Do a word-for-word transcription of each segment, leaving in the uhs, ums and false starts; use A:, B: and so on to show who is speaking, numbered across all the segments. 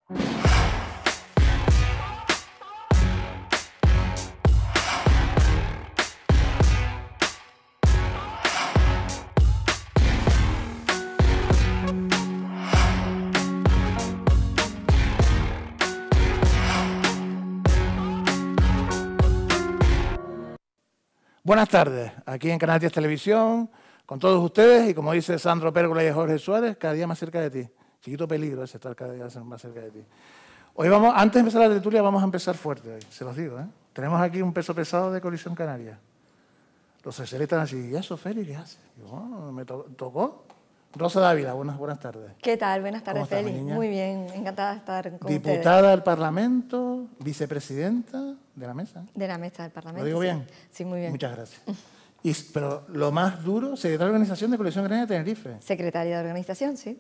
A: Buenas tardes, aquí en Canal diez Televisión, con todos ustedes y como dice Sandro Pérgola y Jorge Suárez, cada día más cerca de ti. Chiquito peligro ese estar cada día más cerca de ti. Hoy vamos, antes de empezar la tertulia, vamos a empezar fuerte hoy, se los digo, ¿eh? Tenemos aquí un peso pesado de Coalición Canaria. Los socialistas así, ¿y eso, Félix, qué hace? Digo, oh, me to tocó. Rosa Dávila, buenas, buenas tardes.
B: ¿Qué tal? Buenas tardes, Félix. Muy bien, encantada de estar con ustedes.
A: Diputada del Parlamento, vicepresidenta de la mesa.
B: De la mesa del Parlamento.
A: ¿Lo digo
B: sí.
A: bien?
B: Sí, muy bien.
A: Muchas gracias. Y, pero lo más duro, secretaria de Organización de Coalición Canaria de Tenerife.
B: Secretaria de Organización, sí.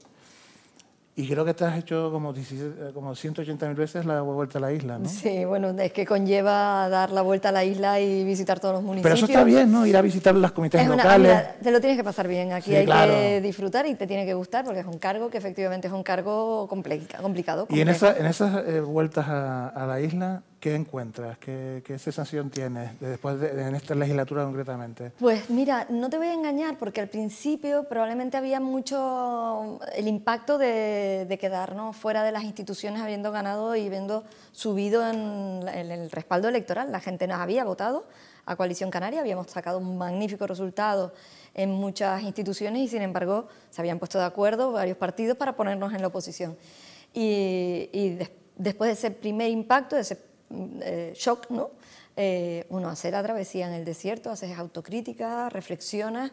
A: Y creo que te has hecho como, como ciento ochenta mil veces la vuelta a la isla, ¿no?
B: Sí, bueno, es que conlleva dar la vuelta a la isla y visitar todos los municipios.
A: Pero eso está bien, ¿no? Ir a visitar las comités
B: es una,
A: locales.
B: Mira, te lo tienes que pasar bien. Aquí sí, hay claro. que disfrutar y te tiene que gustar porque es un cargo que efectivamente es un cargo complicado. complicado
A: y en, esa, en esas eh, vueltas a, a la isla, ¿qué encuentras? ¿Qué, qué sensación tienes de después de, de, en esta legislatura concretamente?
B: Pues mira, no te voy a engañar porque al principio probablemente había mucho el impacto de, de quedarnos fuera de las instituciones habiendo ganado y habiendo subido en, en el respaldo electoral. La gente nos había votado a Coalición Canaria, habíamos sacado un magnífico resultado en muchas instituciones y sin embargo se habían puesto de acuerdo varios partidos para ponernos en la oposición. Y, y des, después de ese primer impacto, de ese Eh, shock, ¿no? Eh, uno hace la travesía en el desierto, haces autocrítica, reflexionas,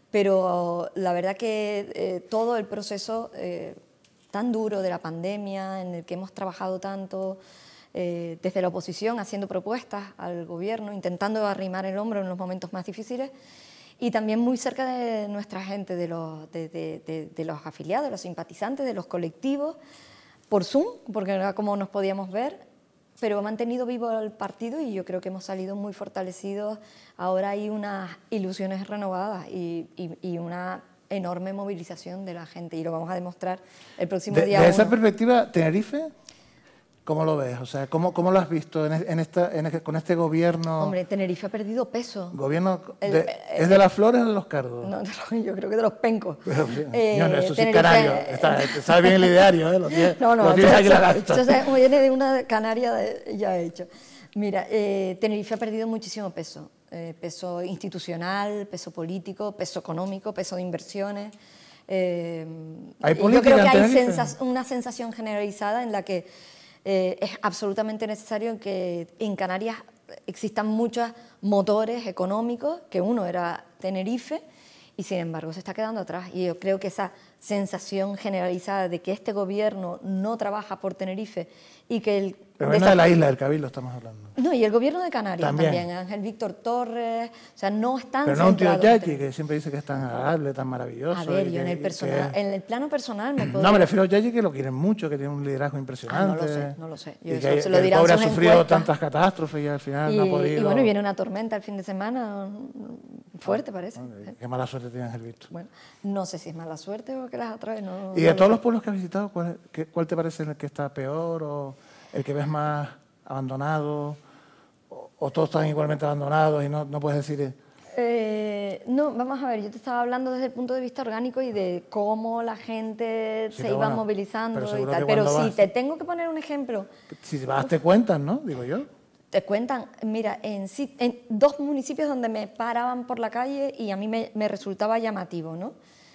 B: pero la verdad que eh, todo el proceso eh, tan duro de la pandemia, en el que hemos trabajado tanto eh, desde la oposición, haciendo propuestas al gobierno, intentando arrimar el hombro en los momentos más difíciles, y también muy cerca de nuestra gente, de los, de, de, de, de los afiliados, de los simpatizantes, de los colectivos, por Zoom, porque era como nos podíamos ver, pero ha mantenido vivo el partido y yo creo que hemos salido muy fortalecidos. Ahora hay unas ilusiones renovadas y, y, y una enorme movilización de la gente y lo vamos a demostrar el próximo
A: de,
B: día.
A: Desde
B: uno.
A: esa perspectiva, Tenerife, ¿cómo lo ves? O sea, ¿cómo, cómo lo has visto en, en esta, en este, con este gobierno?
B: Hombre, Tenerife ha perdido peso.
A: ¿Gobierno
B: el,
A: de,
B: el,
A: ¿Es de las flores o de los cardos?
B: No, yo creo que de los pencos.
A: Pero,
B: eh,
A: no, no, eso sí es
B: Tenerife,
A: canario. Está, está bien el ideario, ¿eh? Lo tienes,
B: no, no,
A: lo tienes aquí la cabeza.
B: Eso viene de una canaria de, ya hecho. Mira, eh, Tenerife ha perdido muchísimo peso. Eh, peso institucional, peso político, peso económico, peso de inversiones. Eh,
A: ¿Hay
B: yo creo que hay
A: sensas
B: una sensación generalizada en la que eh, es absolutamente necesario que en Canarias existan muchos motores económicos, que uno era Tenerife, y sin embargo se está quedando atrás. Y yo creo que esa sensación generalizada de que este gobierno no trabaja por Tenerife y que el...
A: Pero no de la isla del Cabildo estamos hablando.
B: No, y el gobierno de Canarias también,
A: también
B: Ángel Víctor Torres, o sea, no están
A: Pero no un tío
B: centrados
A: Yaki, que siempre dice que es tan agradable, tan maravilloso.
B: A ver,
A: y
B: yo
A: que,
B: en el, personal,
A: que...
B: en el plano personal me puedo...
A: No, me refiero a Yaki, que lo quieren mucho, que tiene un liderazgo impresionante.
B: Ah, no lo sé, no lo sé. Yo
A: y
B: eso
A: que,
B: se lo
A: que
B: dirán
A: el pobre ha
B: sus
A: sufrido
B: encuestas.
A: tantas catástrofes y al final
B: y,
A: no ha podido...
B: Y bueno, y viene una tormenta el fin de semana, fuerte parece.
A: Ah, qué mala suerte tiene Ángel Víctor.
B: Bueno, no sé si es mala suerte o que las atrae, no...
A: Y de
B: no
A: todos
B: sé.
A: los pueblos que has visitado, ¿cuál, qué, ¿cuál te parece el que está peor o el que ves más abandonado? ¿O, o todos están igualmente abandonados y no, no puedes decir...?
B: Eh, no, vamos a ver, yo te estaba hablando desde el punto de vista orgánico y de cómo la gente
A: Sí,
B: se iba
A: bueno,
B: movilizando
A: pero
B: y tal.
A: que
B: Pero
A: cuando
B: si
A: vas-
B: te tengo que poner un ejemplo,
A: Si vas te cuentan, ¿no? Digo yo.
B: te cuentan, mira, en, sí- en dos municipios donde me paraban por la calle y a mí me, me resultaba llamativo, ¿no?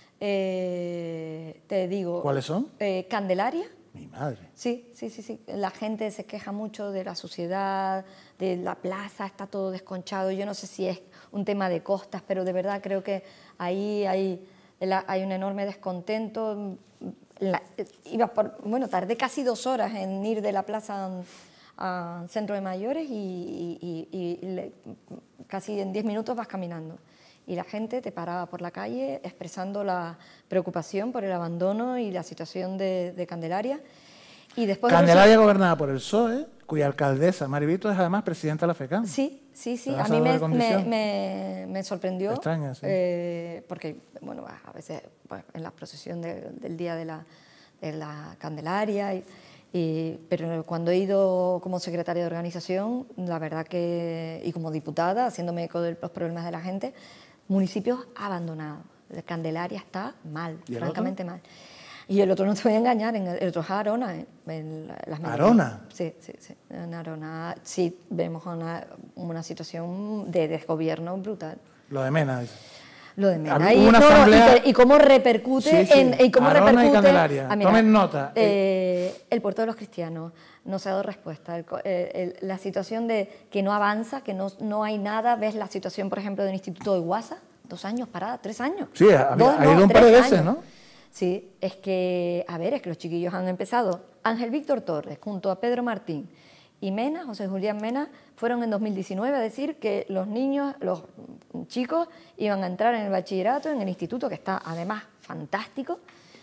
B: Eh, te digo...
A: ¿Cuáles son?
B: Eh, Candelaria.
A: Mi madre.
B: Sí, sí, sí, sí. La gente se queja mucho de la suciedad, de la plaza, está todo desconchado. Yo no sé si es un tema de costas, pero de verdad creo que ahí hay, hay un enorme descontento. La, iba por, bueno, tardé casi dos horas en ir de la plaza al centro de mayores y, y, y, y le, casi en diez minutos vas caminando. Y la gente te paraba por la calle expresando la preocupación por el abandono y la situación de, de Candelaria. Y después
A: Candelaria gobernada por el P S O E, cuya alcaldesa, Maribito, es además presidenta de la FECAM.
B: Sí, sí, sí.
A: ¿Te
B: A mí me,
A: de
B: me, me, me sorprendió.
A: Extraña, sí.
B: Eh, porque, bueno, a veces pues, en la procesión de, del día de la, de la Candelaria... Y, Y, pero cuando he ido como secretaria de organización, la verdad que, y como diputada, haciéndome eco de los problemas de la gente, municipios abandonados. Candelaria está mal, francamente mal. Y el otro, no te voy a engañar, en el, el otro es Arona. ¿eh? En las
A: ¿Arona?
B: Sí, sí, sí. En Arona sí vemos una, una situación de desgobierno brutal.
A: Lo de Mena, dice.
B: Lo de Mena.
A: Hubo
B: Y,
A: una
B: no,
A: asamblea...
B: y, y cómo repercute
A: sí, sí.
B: en... Y cómo
A: Arona
B: repercute,
A: y Candelaria.
B: Ah, mira,
A: Tomen nota.
B: Eh, el puerto de los cristianos, no se ha dado respuesta. El, el, el, la situación de que no avanza, que no, no hay nada. Ves la situación, por ejemplo, del Instituto de Guasa, dos años parada, tres años.
A: Sí, ha,
B: Dos,
A: ha
B: no,
A: ido un par de veces,
B: años.
A: ¿no?
B: Sí, es que, a ver, es que los chiquillos han empezado. Ángel Víctor Torres, junto a Pedro Martín y Mena, José Julián Mena, fueron en dos mil diecinueve a decir que los niños, los chicos, iban a entrar en el bachillerato, en el instituto, que está además fantástico,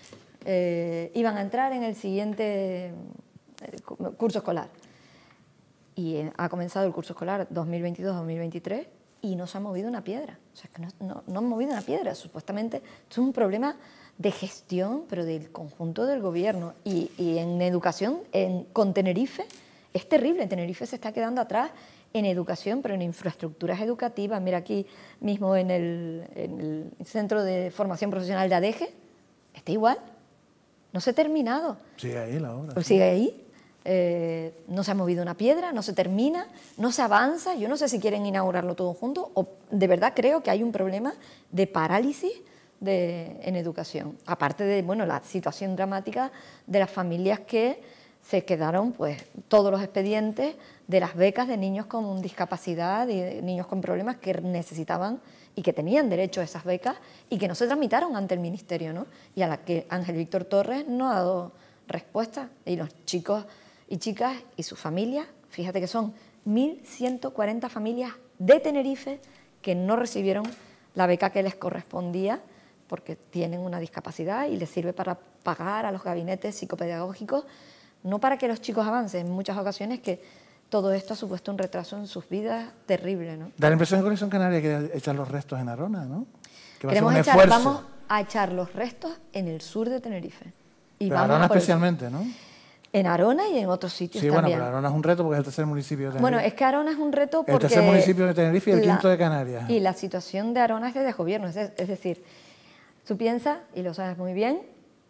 B: eh, iban a entrar en el siguiente curso escolar. Y eh, ha comenzado el curso escolar dos mil veintidós dos mil veintitrés y no se ha movido una piedra. O sea, es que no, no, no han movido una piedra. Supuestamente esto es un problema de gestión, pero del conjunto del gobierno. Y, y en educación, en, con Tenerife, es terrible. Tenerife se está quedando atrás en educación, pero en infraestructuras educativas. Mira, aquí mismo en el, en el Centro de Formación Profesional de Adeje, está igual. No se ha terminado.
A: Sigue ahí la obra.
B: Pues sigue ahí. Eh, no se ha movido una piedra, no se termina, no se avanza. Yo no sé si quieren inaugurarlo todo junto o de verdad creo que hay un problema de parálisis de, en educación. Aparte de bueno, la situación dramática de las familias que se quedaron, pues, todos los expedientes de las becas de niños con discapacidad y de niños con problemas que necesitaban y que tenían derecho a esas becas y que no se tramitaron ante el Ministerio, ¿no? Y a la que Ángel Víctor Torres no ha dado respuesta. Y los chicos y chicas y sus familias, fíjate que son mil ciento cuarenta familias de Tenerife que no recibieron la beca que les correspondía porque tienen una discapacidad y les sirve para pagar a los gabinetes psicopedagógicos, no para que los chicos avancen, en muchas ocasiones que todo esto ha supuesto un retraso en sus vidas terrible, ¿no?
A: Da la impresión que Conexión Canaria quiere echar los restos en Arona, ¿no? Que va
B: Queremos
A: a ser un
B: echar,
A: esfuerzo.
B: vamos a echar los restos en el sur de Tenerife. Y
A: Pero
B: vamos
A: Arona
B: por el-
A: especialmente, ¿no?
B: En Arona y en otros sitios
A: Sí, bueno,
B: también.
A: pero Arona es un reto porque es el tercer municipio de Tenerife.
B: Bueno, es que Arona es un reto porque...
A: El tercer municipio de Tenerife y el
B: la-
A: quinto de Canarias.
B: Y la situación de Arona es de desgobierno, es, es decir, tú piensas, y lo sabes muy bien,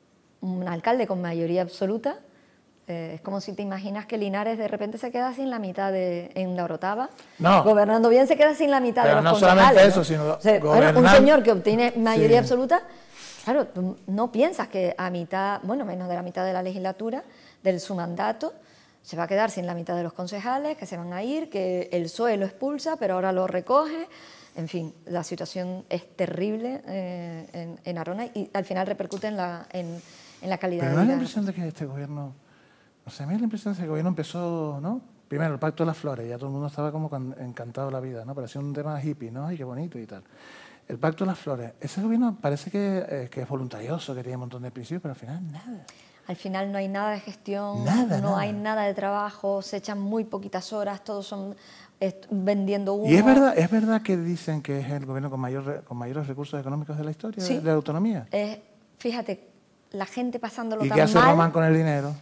B: un alcalde con mayoría absoluta, eh, es como si te imaginas que Linares de repente se queda sin la mitad de, en la Orotava,
A: No.
B: gobernando bien se queda sin la mitad
A: Pero
B: de los
A: no
B: concejales,
A: solamente
B: ¿no?
A: eso, sino
B: O sea, bueno, un
A: gobernar-
B: señor que obtiene mayoría
A: Sí.
B: absoluta, claro, tú no piensas que a mitad, bueno, menos de la mitad de la legislatura, de su mandato, se va a quedar sin la mitad de los concejales, que se van a ir, que el P S O E lo expulsa, pero ahora lo recoge. En fin, la situación es terrible eh, en, en Arona y al final repercute en la, en, en la calidad
A: Pero
B: de
A: no da la
B: vida.
A: impresión de que este gobierno... O sea, a mí da la impresión de que el gobierno empezó, ¿no? Primero, el Pacto de las Flores, ya todo el mundo estaba como con- encantado de la vida, ¿no? Parecía un tema hippie, ¿no? Ay, qué bonito y tal. El Pacto de las Flores, ese gobierno parece que, eh, que es voluntarioso, que tiene un montón de principios, pero al final nada.
B: Al final no hay nada de gestión,
A: Nada,
B: no
A: nada.
B: hay nada de trabajo, se echan muy poquitas horas, todos son est- vendiendo humo.
A: Y es verdad, es verdad que dicen que es el gobierno con, mayor, re- con mayores recursos económicos de la historia,
B: Sí.
A: de, de la autonomía.
B: Eh, fíjate, la gente pasándolo
A: ¿Y
B: tan
A: qué hace
B: mal,
A: Román con el dinero?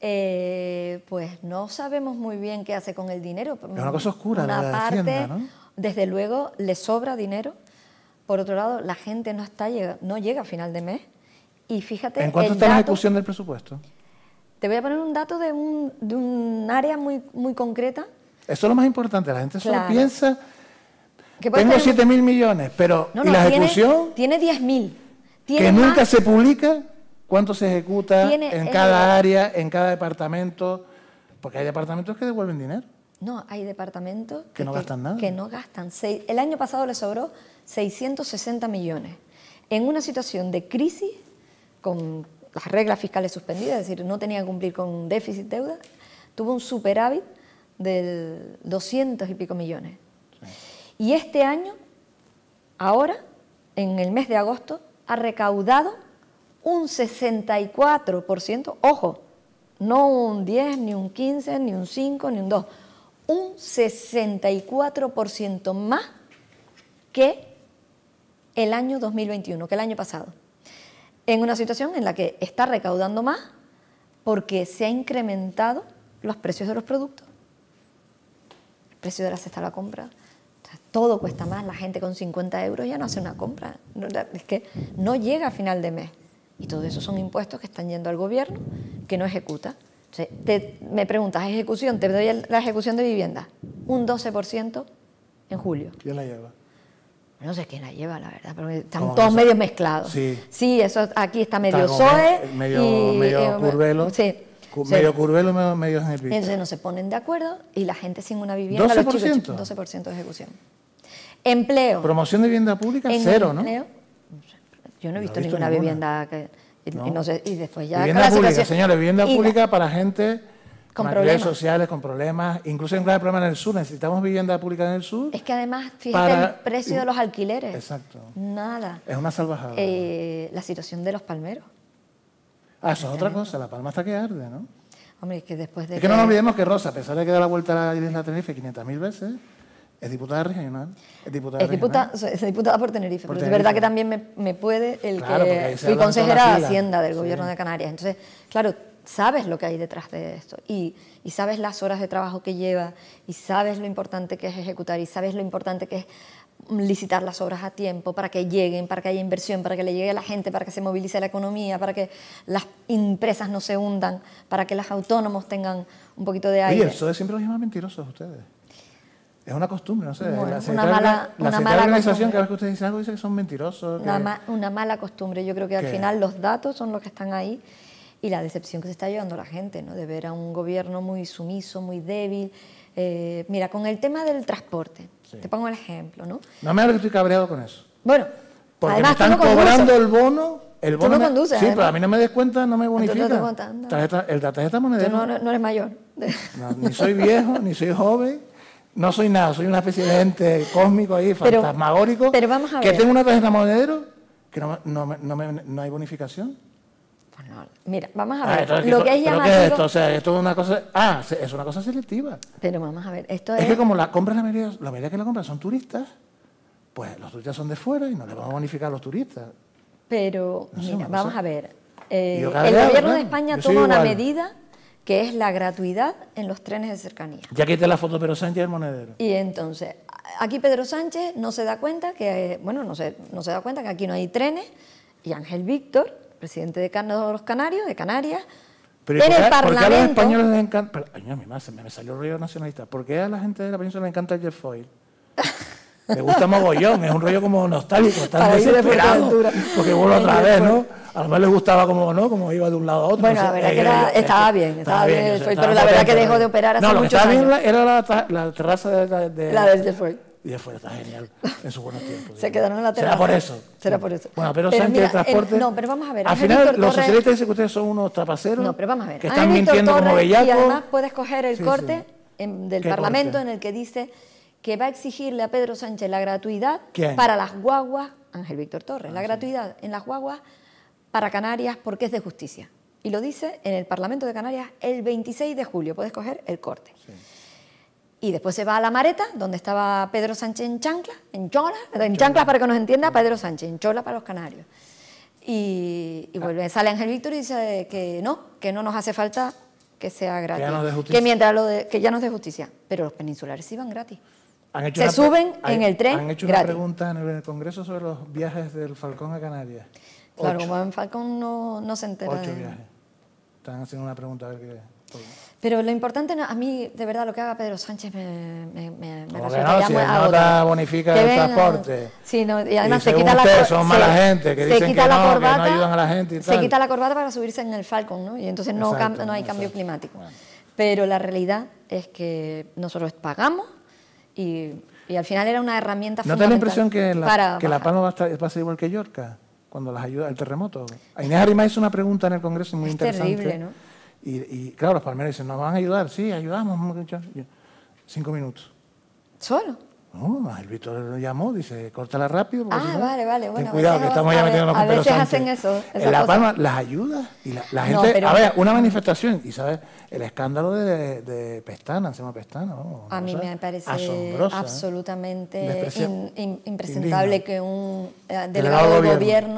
B: eh, pues no sabemos muy bien qué hace con el dinero.
A: Es una cosa oscura,
B: Una
A: la de
B: parte,
A: Hacienda, ¿no?
B: desde luego, le sobra dinero. Por otro lado, la gente no, está, llega- no llega a final de mes. Y fíjate,
A: ¿En cuánto
B: el
A: está la
B: dato-
A: ejecución del presupuesto?
B: Te voy a poner un dato de un, de un área muy, muy concreta.
A: Eso es lo más importante, la gente solo
B: Claro.
A: piensa,
B: Que puede
A: tengo
B: tener-
A: siete mil millones, pero
B: No,
A: ¿y
B: no,
A: la
B: tiene-
A: ejecución?
B: Tiene diez mil.
A: Que nunca se publica cuánto se ejecuta
B: Tiene-
A: en
B: es
A: cada
B: verdad.
A: área, en cada departamento, porque hay departamentos que devuelven dinero.
B: No, hay departamentos
A: Que no gastan nada.
B: Que no gastan. Seis- el año pasado le sobró seiscientos sesenta millones. En una situación de crisis, con las reglas fiscales suspendidas, es decir, no tenía que cumplir con un déficit deuda, tuvo un superávit del doscientos y pico millones. Y este año, ahora, en el mes de agosto, ha recaudado un sesenta y cuatro por ciento, ojo, no un diez, ni un quince, ni un cinco, ni un dos, un sesenta y cuatro por ciento más que el año dos mil veintiuno, que el año pasado. En una situación en la que está recaudando más porque se ha incrementado los precios de los productos. El precio de la cesta de la compra. O sea, todo cuesta más. La gente con cincuenta euros ya no hace una compra. Es que no llega a final de mes. Y todo eso son impuestos que están yendo al gobierno, que no ejecuta. O sea, te, me preguntas, ¿ejecución? Te doy la ejecución de vivienda. Un doce por ciento en julio.
A: ¿Quién la lleva?
B: No sé quién la lleva, la verdad, pero están todos medio mezclados.
A: Sí.
B: Sí, eso aquí está medio
A: está
B: S O E.
A: Medio,
B: y,
A: medio
B: eh,
A: curvelo.
B: Sí.
A: Medio
B: sí.
A: curvelo, medio, medio en el piso.
B: Entonces no se ponen de acuerdo y la gente sin una vivienda...
A: ¿doce por ciento?
B: Los chicos, doce por ciento de ejecución. Empleo.
A: Promoción de vivienda pública, cero,
B: empleo,
A: ¿no?
B: Yo no he visto,
A: no he visto
B: ninguna,
A: ninguna
B: vivienda que... Y,
A: no.
B: y, no sé, y después ya...
A: Vivienda pública,
B: situación,
A: señores, vivienda
B: y,
A: pública para gente
B: con
A: con
B: problemas
A: sociales, con problemas, incluso en graves problemas en el sur. Necesitamos vivienda pública en el sur.
B: Es que además, fíjate
A: para,
B: el precio de los alquileres.
A: Exacto.
B: Nada.
A: Es una salvajada.
B: Eh, la situación de los palmeros.
A: Ah, eso es otra cosa. La Palma está que arde, ¿no?
B: Hombre, es que después de
A: Es que, que no nos olvidemos que Rosa, a pesar de que da la vuelta a la isla Tenerife quinientas mil veces, es diputada regional. Es diputada,
B: es diputada, es diputada por Tenerife,
A: por
B: pero
A: Tenerife.
B: es verdad que también me, me puede el
A: Claro,
B: que
A: fui
B: fui consejera de Hacienda del
A: sí.
B: Gobierno de Canarias. Entonces, claro, sabes lo que hay detrás de esto y, y sabes las horas de trabajo que lleva y sabes lo importante que es ejecutar y sabes lo importante que es licitar las obras a tiempo para que lleguen, para que haya inversión, para que le llegue a la gente, para que se movilice la economía, para que las empresas no se hundan, para que los autónomos tengan un poquito de aire.
A: Oye, eso de siempre los llaman mentirosos a ustedes. Es una costumbre, no sé.
B: Bueno,
A: la
B: una mala,
A: la
B: una mala
A: organización,
B: costumbre.
A: cada vez que ustedes dicen algo, dice que son mentirosos. Que...
B: Una, ma una mala costumbre. Yo creo que al
A: ¿Qué?
B: final los datos son los que están ahí y la decepción que se está llevando la gente, ¿no? De ver a un gobierno muy sumiso, muy débil. Eh, mira, con el tema del transporte, sí. Te pongo el ejemplo, ¿no?
A: No me hagas que estoy cabreado con eso.
B: Bueno,
A: porque
B: además,
A: me están
B: tú no
A: cobrando el bono. El bono
B: tú no
A: me...
B: conduces.
A: Sí,
B: además.
A: pero a mí no me des cuenta, no me bonifica.
B: No te cuenta, no.
A: Tarjeta, el de tarjeta monedero.
B: Tú no, no eres mayor.
A: No, ni soy viejo, ni soy joven. No soy nada, soy una especie de ente cósmico ahí,
B: pero,
A: fantasmagórico.
B: Pero vamos a ver.
A: Que tengo una tarjeta monedero que no, no, no, no, no hay bonificación.
B: Pues no, mira, vamos a ver.
A: Ah, entonces,
B: lo que es
A: ¿pero
B: llamativo...
A: qué es esto? O sea, esto es una cosa... Ah, es una cosa selectiva.
B: Pero vamos a ver, esto
A: es...
B: es...
A: que como la compra, la mayoría, la mayoría que la compran son turistas, pues los turistas son de fuera y no le vamos a bonificar a los turistas.
B: Pero,
A: no sé,
B: mira, vamos a ver. Eh, el
A: cabreado,
B: gobierno
A: claro,
B: de España
A: toma
B: toma una
A: igual.
B: medida que es la gratuidad en los trenes de cercanía.
A: Ya quité la foto de Pedro Sánchez del monedero.
B: Y entonces, aquí Pedro Sánchez no se da cuenta que, bueno, no se, no se da cuenta que aquí no hay trenes, y Ángel Víctor, presidente de los Canarios, de Canarias,
A: pero
B: en
A: ¿por qué,
B: el Parlamento...
A: ¿por qué a los españoles les encanta...? Pero, ay, no, mi madre, me, me salió el rollo nacionalista. ¿Por qué a la gente de la península le encanta el jet foil? Me gusta mogollón, es un rollo como nostálgico, está desesperado, porque vuelvo otra vez, ¿no? A lo mejor les gustaba como, ¿no? Como iba de un lado a otro.
B: Bueno,
A: no sé,
B: la verdad
A: eh,
B: que era,
A: eh,
B: estaba
A: eh,
B: bien, estaba bien,
A: bien
B: el foil,
A: estaba
B: pero la verdad que
A: potente,
B: dejó de operar hace
A: no, lo que
B: muchos
A: estaba
B: años.
A: bien era la, la terraza de... de
B: la del jet foil.
A: Y de fuera está genial, en sus buenos tiempos.
B: Se quedaron en la terraza.
A: Será por eso.
B: Será por eso.
A: Bueno, pero,
B: pero
A: Sánchez
B: mira,
A: de transporte...
B: el, no, pero vamos a ver.
A: Al
B: Ángel
A: final,
B: Víctor
A: los
B: Torres,
A: socialistas dicen que ustedes son unos trapaceros
B: no, pero vamos a ver.
A: que están
B: Ángel Víctor
A: mintiendo como
B: Torres,
A: bellacos.
B: y además puedes coger el
A: sí,
B: corte
A: sí.
B: En, del
A: ¿Qué
B: Parlamento
A: corte?
B: en el que dice que va a exigirle a Pedro Sánchez la gratuidad
A: ¿Quién?
B: para las guaguas, Ángel Víctor Torres,
A: ah,
B: la
A: sí.
B: gratuidad en las guaguas para Canarias porque es de justicia. Y lo dice en el Parlamento de Canarias el veintiséis de julio, puedes coger el corte.
A: Sí.
B: Y después se va a La Mareta, donde estaba Pedro Sánchez en chancla, en chola, en chanclas para que nos entienda, Pedro Sánchez, en chola para los canarios. Y, y vuelve, sale Ángel Víctor y dice que no, que no nos hace falta que sea gratis.
A: Que ya nos dé justicia.
B: Que mientras lo de, que ya nos dé justicia. Pero los peninsulares sí van gratis.
A: Han hecho
B: Se
A: una,
B: suben
A: hay,
B: en el tren
A: Han hecho
B: gratis.
A: una pregunta en el Congreso sobre los viajes del Falcón a Canarias.
B: Claro,
A: Ocho.
B: como en Falcón no, no se entera
A: Ocho
B: de...
A: viajes. Están haciendo una pregunta a ver qué...
B: Pero lo importante, no, a mí, de verdad, lo que haga Pedro Sánchez me, me, me, me
A: Como
B: resulta
A: que no,
B: ya
A: si
B: muy
A: el nota
B: agotador.
A: bonifica
B: Que
A: el
B: vengan-
A: transporte.
B: Sí, no, y además
A: Y
B: se
A: según
B: quita la
A: ustedes
B: cor-
A: son
B: se-
A: mala gente, que
B: se
A: dicen
B: quita
A: que
B: la
A: no, que no
B: corbata,
A: ayudan a la gente y
B: Se
A: tal.
B: quita la corbata para subirse en el Falcon, ¿no? Y entonces no,
A: Exacto,
B: cam- no hay cambio
A: exacto.
B: climático.
A: Bueno.
B: Pero la realidad es que nosotros pagamos y, y al final era una herramienta
A: ¿No te da la
B: fundamental
A: impresión que la,
B: para
A: que la
B: bajar.
A: Palma va a, estar, va a ser igual que Llorca? Cuando las ayuda el terremoto. A Inés Arrimaga hizo una pregunta en el Congreso muy
B: Es
A: interesante.
B: terrible, ¿no?
A: Y, y claro, los palmeros dicen, ¿nos van a ayudar? Sí, ayudamos. muchachos. Y yo, Cinco minutos.
B: ¿Solo?
A: No, el Víctor lo llamó, dice, córtala rápido. porque
B: Ah,
A: si no,
B: vale, vale,
A: ten
B: bueno, a
A: cuidado, que
B: veces-
A: estamos
B: a
A: ya
B: ve-
A: metiéndonos
B: a
A: con Pedro
B: veces
A: Sánchez.
B: hacen eso, esas
A: En La
B: cosas.
A: Palma, las ayudas y la, la
B: No,
A: gente...
B: pero-
A: A ver, una manifestación, y ¿sabes? El escándalo de, de Pestana, se llama Pestana, vamos.
B: A mí
A: cosa
B: me parece
A: asombrosa, ¿eh?
B: absolutamente
A: Desprecia-
B: in- in- impresentable
A: indigno.
B: que un eh,
A: Delegado
B: delegado
A: de
B: del
A: gobierno.
B: gobierno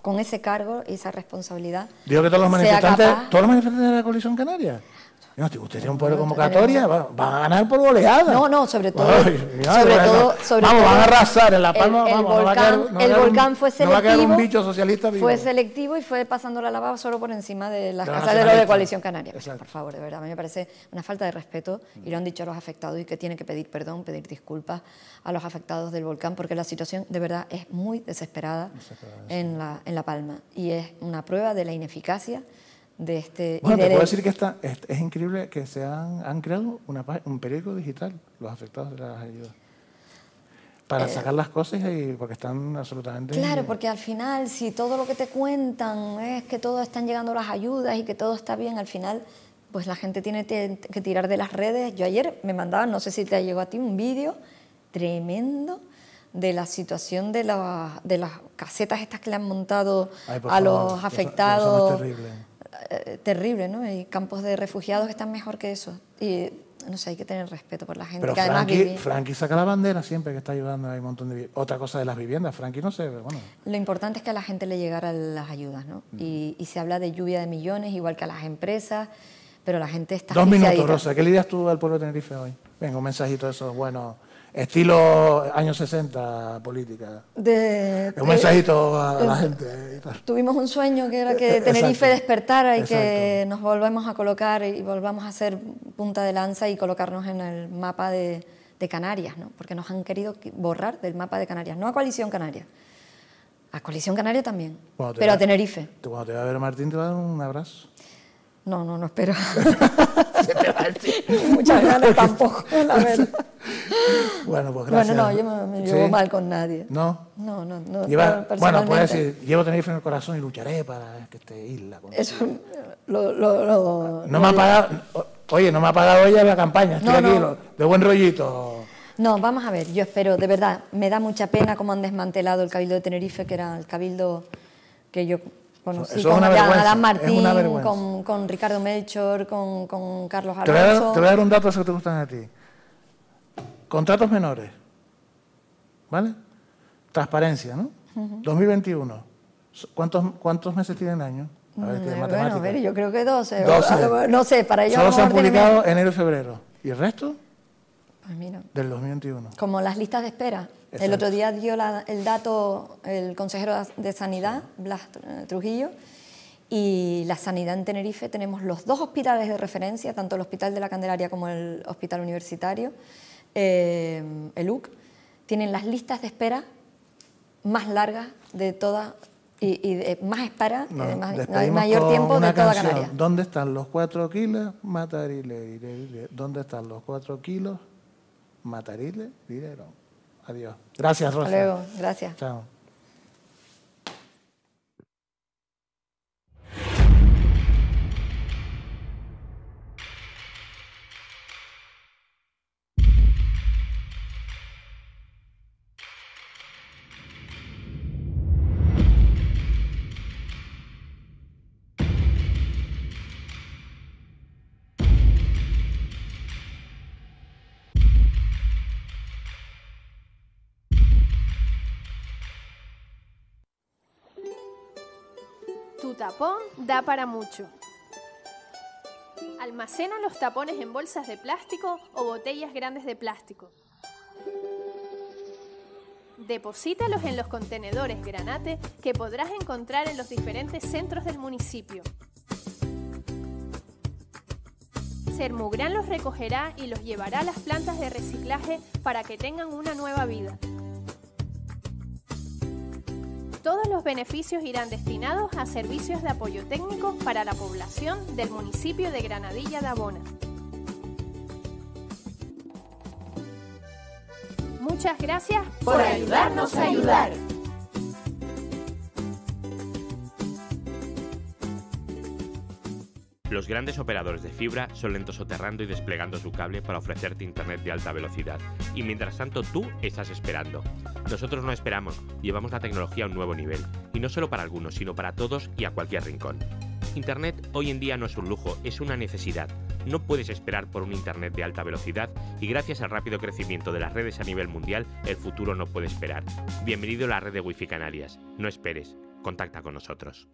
B: con ese cargo y esa responsabilidad.
A: Digo que todos los manifestantes, todos los manifestantes de la coalición canaria. No, usted tiene un poder de convocatoria, van va a ganar por goleada.
B: No, no, sobre todo.
A: Ay, mira,
B: sobre
A: no,
B: todo, sobre
A: vamos,
B: todo,
A: van a arrasar en La Palma.
B: El, el
A: vamos,
B: volcán,
A: no va a quedar, no
B: el volcán
A: un,
B: fue selectivo.
A: No va a quedar un bicho socialista vivo.
B: Fue selectivo y fue pasando la lava solo por encima de las
A: de
B: casas de los de Coalición Canaria.
A: Exacto.
B: Por favor, de verdad, a mí me parece una falta de respeto y lo han dicho a los afectados y que tienen que pedir perdón, pedir disculpas a los afectados del volcán porque la situación de verdad es muy desesperada, desesperada en, la, en La Palma y es una prueba de la ineficacia de este...
A: Bueno,
B: y
A: te
B: de
A: puedo decir que esta, es, es increíble que se han, han creado una, un periódico digital, los afectados de las ayudas, para eh, sacar las cosas y porque están absolutamente...
B: Claro, porque al final, si todo lo que te cuentan es que todo están llegando las ayudas y que todo está bien, al final, pues la gente tiene que tirar de las redes. Yo ayer me mandaban, no sé si te llegó a ti, un vídeo tremendo de la situación de, la, de las casetas estas que le han montado Ay, a favor, los afectados.
A: Eso, eso es terrible.
B: Eh, terrible, ¿no? Hay campos de refugiados que están mejor que eso. Y, no sé, hay que tener respeto por la gente.
A: Pero
B: que
A: Frankie,
B: además vive...
A: Frankie saca la bandera siempre que está ayudando. Hay un montón de... Otra cosa de las viviendas, Frankie no sé, bueno.
B: Lo importante es que a la gente le llegaran las ayudas, ¿no? Mm. Y, y se habla de lluvia de millones, igual que a las empresas, pero la gente está...
A: Dos minutos, Rosa. ¿Qué le dirías tú al pueblo de Tenerife hoy? Venga, un mensajito de esos buenos... Estilo años sesenta, política.
B: De,
A: un mensajito a
B: de,
A: la gente.
B: Tuvimos un sueño que era que Tenerife Exacto. despertara y
A: Exacto.
B: que nos volvamos a colocar y volvamos a ser punta de lanza y colocarnos en el mapa de, de Canarias, ¿no? Porque nos han querido borrar del mapa de Canarias, no a Coalición Canaria. A Coalición Canaria también, pero va, a Tenerife.
A: Cuando te va a ver Martín te va a dar un abrazo.
B: No, no, no espero. Muchas ganas tampoco, la verdad.
A: Bueno, pues gracias.
B: Bueno, no, yo me, me llevo ¿Sí? mal con nadie.
A: ¿No?
B: No, no, no.
A: Lleva, bueno, puedes decir, llevo Tenerife en el corazón y lucharé para que esté isla.
B: Eso, lo, lo, lo,
A: no
B: lo
A: me ha pagado, oye, no me ha pagado ella la campaña, estoy
B: no,
A: aquí,
B: no.
A: de buen rollito.
B: No, vamos a ver, yo espero, de verdad, me da mucha pena cómo han desmantelado el Cabildo de Tenerife, que era el cabildo que yo... conocí
A: Eso
B: con
A: es una
B: Adán Martín,
A: es
B: con, con Ricardo Melchor, con, con Carlos Alonso.
A: Te voy, a dar, te voy a dar un dato que te gustan a ti. Contratos menores, ¿vale? Transparencia, ¿no? Uh-huh. dos mil veintiuno. ¿Cuántos, ¿Cuántos meses tienen año? A ver,
B: mm, bueno, a ver, yo creo que doce.
A: doce.
B: No sé, para ellos...
A: Solo se han publicado tienen... enero y febrero. ¿Y el resto?
B: Pues mira.
A: Del dos mil veintiuno.
B: Como las listas de espera. Exacto. El otro día dio la, el dato el consejero de Sanidad, sí. Blas Trujillo, y la sanidad en Tenerife tenemos los dos hospitales de referencia, tanto el Hospital de la Candelaria como el Hospital Universitario, eh, el U C, tienen las listas de espera más largas de todas y, y de, más espera, no, de más, no hay mayor tiempo de toda
A: canción.
B: Canarias.
A: ¿Dónde están los cuatro kilos? Matarile, diré. ¿Dónde están los cuatro kilos? Matarile, diré. Adiós. Gracias, Rosa.
B: Hasta luego. Gracias.
A: Chao.
C: Tu tapón da para mucho. Almacena los tapones en bolsas de plástico o botellas grandes de plástico. Deposítalos en los contenedores granate que podrás encontrar en los diferentes centros del municipio. Sermugran los recogerá y los llevará a las plantas de reciclaje para que tengan una nueva vida. Todos los beneficios irán destinados a servicios de apoyo técnico para la población del municipio de Granadilla de Abona. Muchas gracias por ayudarnos a ayudar.
D: Los grandes operadores de fibra son lentos soterrando y desplegando su cable para ofrecerte internet de alta velocidad. Y mientras tanto tú estás esperando. Nosotros no esperamos, llevamos la tecnología a un nuevo nivel. Y no solo para algunos, sino para todos y a cualquier rincón. Internet hoy en día no es un lujo, es una necesidad. No puedes esperar por un internet de alta velocidad y gracias al rápido crecimiento de las redes a nivel mundial, el futuro no puede esperar. Bienvenido a la red de Wi-Fi Canarias. No esperes, Contacta con nosotros.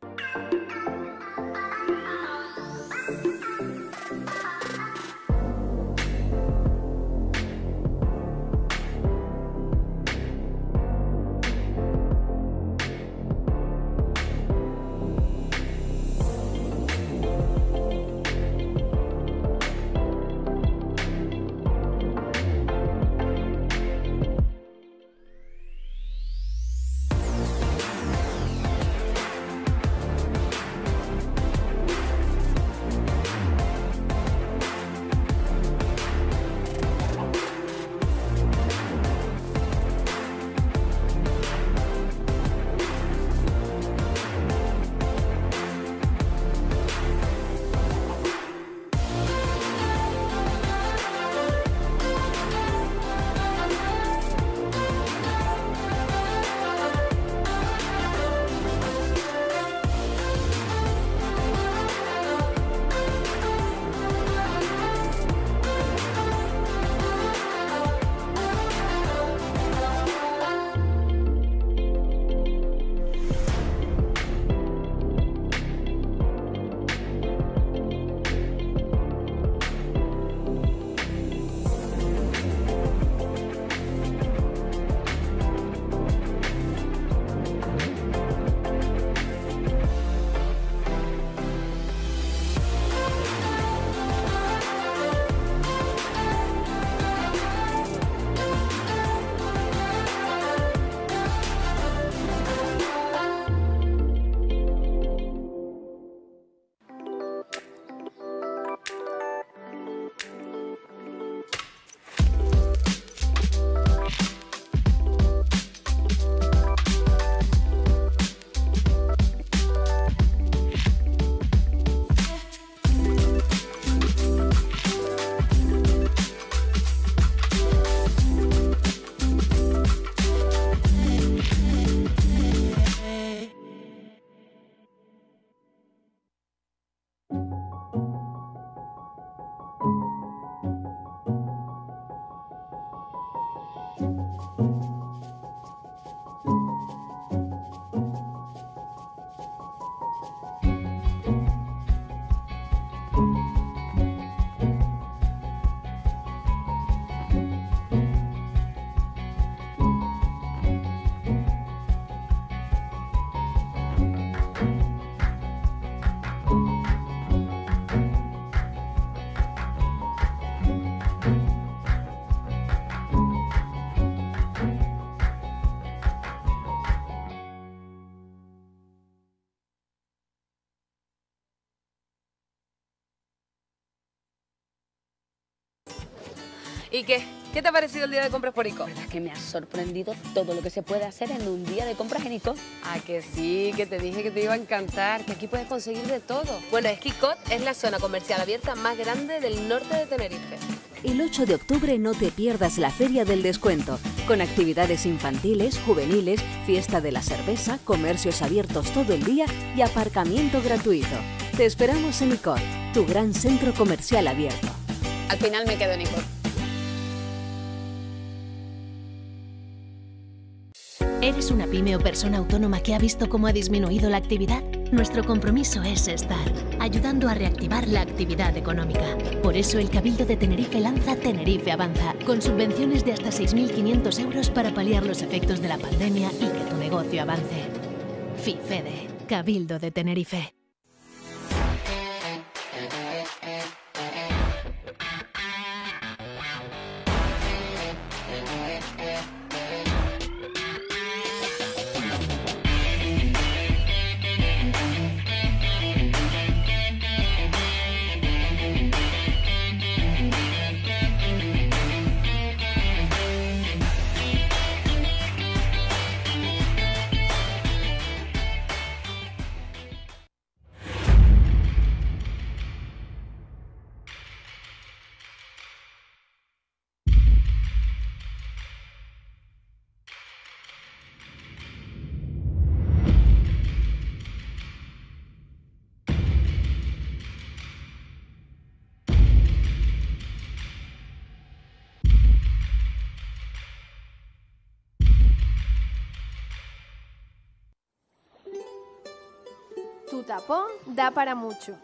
E: ¿Y qué? ¿Qué te ha parecido el día de compras por ICOT?
F: La verdad que me ha sorprendido todo lo que se puede hacer en un día de compras en ICOT.
E: Ah, que sí, que te dije que te iba a encantar, que aquí puedes conseguir de todo. Bueno, es que ICOT es la zona comercial abierta más grande del norte de Tenerife.
G: El ocho de octubre no te pierdas la Feria del Descuento, con actividades infantiles, juveniles, fiesta de la cerveza, comercios abiertos todo el día y aparcamiento gratuito. Te esperamos en ICOT, tu gran centro comercial abierto.
E: Al final me quedo en ICOT.
H: ¿Eres una pyme o persona autónoma que ha visto cómo ha disminuido la actividad? Nuestro compromiso es estar, ayudando a reactivar la actividad económica. Por eso el Cabildo de Tenerife lanza Tenerife Avanza, con subvenciones de hasta seis mil quinientos euros para paliar los efectos de la pandemia y que tu negocio avance. FIFEDE, Cabildo de Tenerife.
C: tapón da para mucho.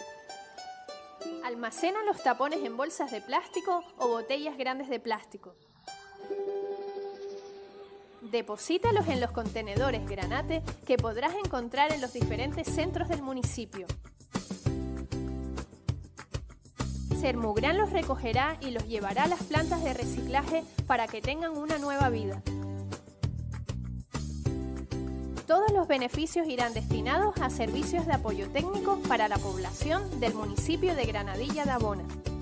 C: Almacena los tapones en bolsas de plástico o botellas grandes de plástico. Deposítalos en los contenedores granate que podrás encontrar en los diferentes centros del municipio. Sermugran los recogerá y los llevará a las plantas de reciclaje para que tengan una nueva vida. Todos los beneficios irán destinados a servicios de apoyo técnico para la población del municipio de Granadilla de Abona.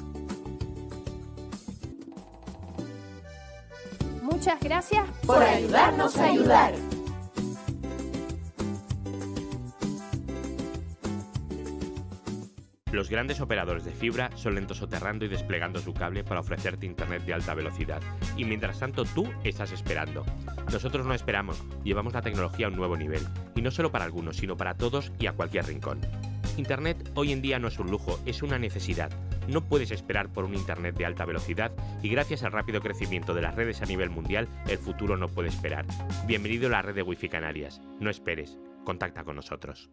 C: Muchas gracias
I: por ayudarnos a ayudar.
D: Los grandes operadores de fibra son lentos soterrando y desplegando su cable para ofrecerte internet de alta velocidad. Y mientras tanto tú estás esperando. Nosotros no esperamos, llevamos la tecnología a un nuevo nivel. Y no solo para algunos, sino para todos y a cualquier rincón. Internet hoy en día no es un lujo, es una necesidad. No puedes esperar por un internet de alta velocidad y gracias al rápido crecimiento de las redes a nivel mundial, el futuro no puede esperar. Bienvenido a la red de Wi-Fi Canarias. No esperes, contacta con nosotros.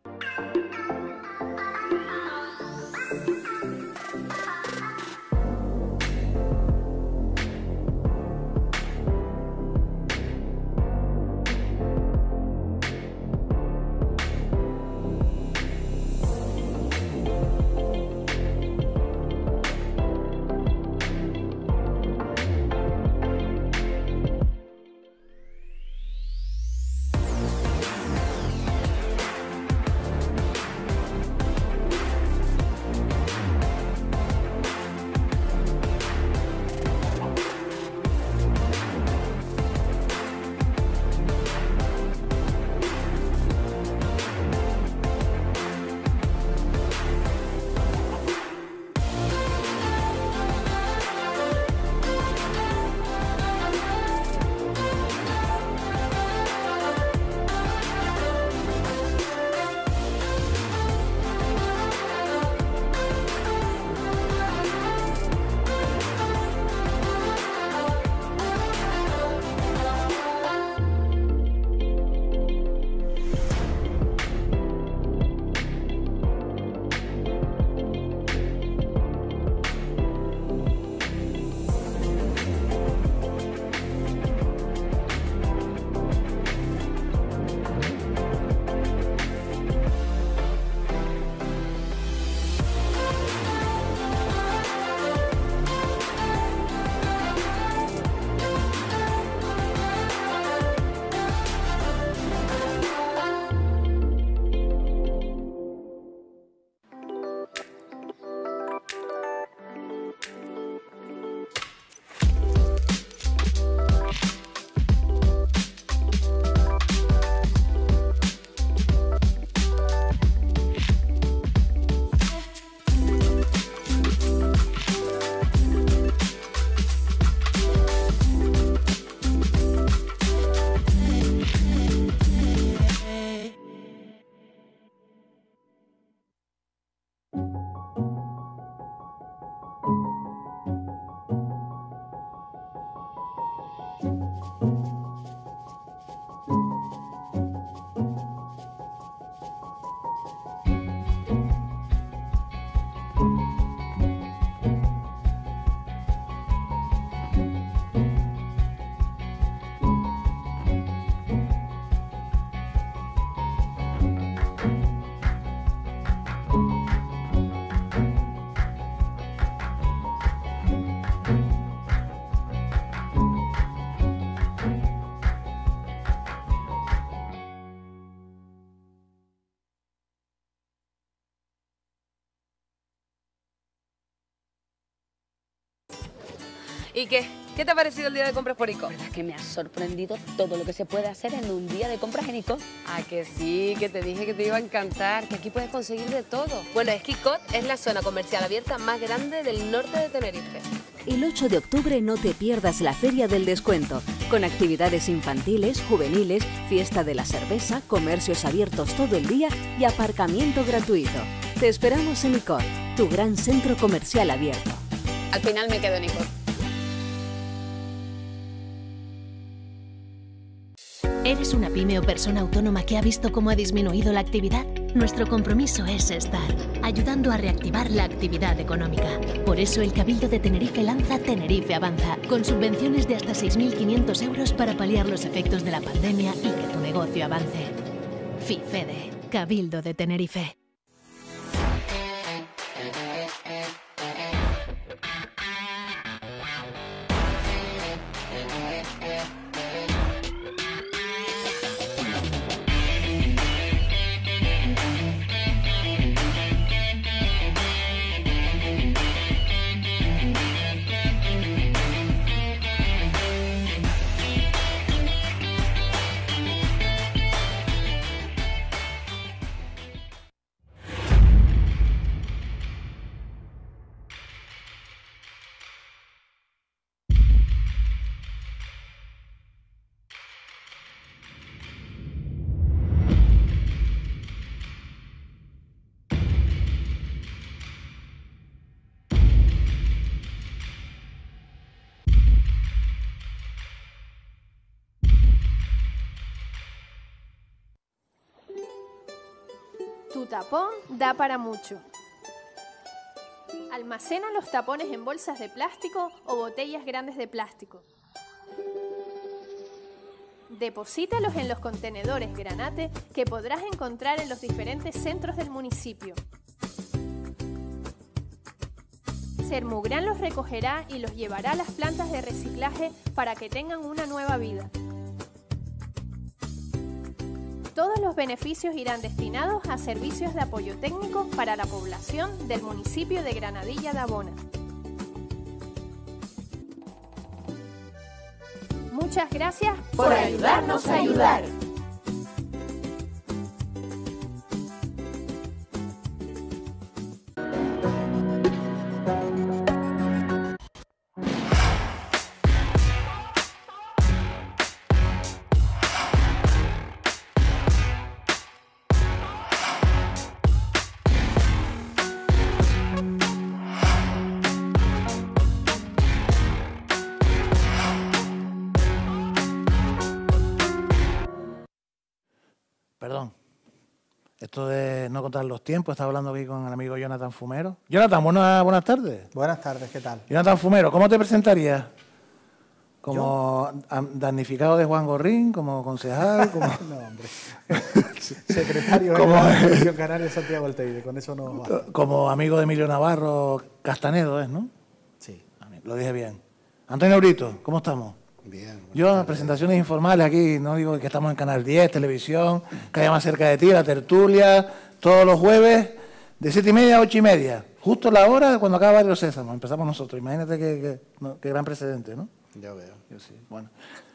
E: ¿Y qué? ¿Qué te ha parecido el día de compras por ICOT?
F: La verdad que me ha sorprendido todo lo que se puede hacer en un día de compras en ICOT.
E: Ah, que sí, que te dije que te iba a encantar, que aquí puedes conseguir de todo. Bueno, es que ICOT es la zona comercial abierta más grande del norte de Tenerife.
G: El ocho de octubre no te pierdas la Feria del Descuento, con actividades infantiles, juveniles, fiesta de la cerveza, comercios abiertos todo el día y aparcamiento gratuito. Te esperamos en ICOT, tu gran centro comercial abierto.
E: Al final me quedo en ICOT.
H: ¿Eres una pyme o persona autónoma que ha visto cómo ha disminuido la actividad? Nuestro compromiso es estar, ayudando a reactivar la actividad económica. Por eso el Cabildo de Tenerife lanza Tenerife Avanza, con subvenciones de hasta seis mil quinientos euros para paliar los efectos de la pandemia y que tu negocio avance. FIFEDE, Cabildo de Tenerife.
C: Tu tapón da para mucho. Almacena los tapones en bolsas de plástico o botellas grandes de plástico. Deposítalos en los contenedores granate que podrás encontrar en los diferentes centros del municipio. Sermugran los recogerá y los llevará a las plantas de reciclaje para que tengan una nueva vida. Todos los beneficios irán destinados a servicios de apoyo técnico para la población del municipio de Granadilla de Abona. Muchas gracias
I: por ayudarnos a ayudar.
A: Perdón, esto de no contar los tiempos, estaba hablando aquí con el amigo Jonathan Fumero. Jonathan, buenas, buenas tardes.
J: Buenas tardes, ¿qué tal?
A: Jonathan Fumero, ¿cómo te presentarías? ¿Como ¿Yo? damnificado de Juan Gorrín, como concejal? Como...
J: no, hombre. Secretario de
A: como...
J: la Comisión Canaria Santiago Alteide, con eso no va.
A: Como amigo de Emilio Navarro Castanedo, ¿es, no?
J: Sí.
A: Lo dije bien. Antonio Brito, ¿cómo estamos?
K: Bien.
A: Yo, presentaciones informales aquí, no digo que estamos en Canal diez, televisión, Cada Día Más Cerca de Ti, la tertulia, todos los jueves, de siete y media a ocho y media, justo la hora cuando acaba Barrio Sésamo, empezamos nosotros, imagínate qué, qué, no, qué gran precedente, ¿no?
K: Ya veo.
A: Yo sí, bueno.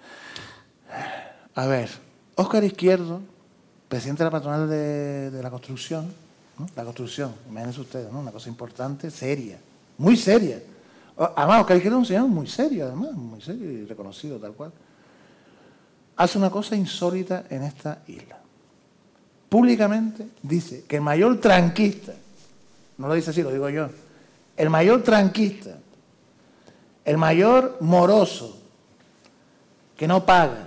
A: A ver, Óscar Izquierdo, presidente de la patronal de, de la construcción, ¿no? La construcción, imagínense ustedes, ¿no? Una cosa importante, seria, muy seria. Además, Óscar Izquierdo es un señor muy serio, además, muy serio y reconocido tal cual. Hace una cosa insólita en esta isla. Públicamente dice que el mayor tranquista, no lo dice así, lo digo yo, el mayor tranquista, el mayor moroso, que no paga,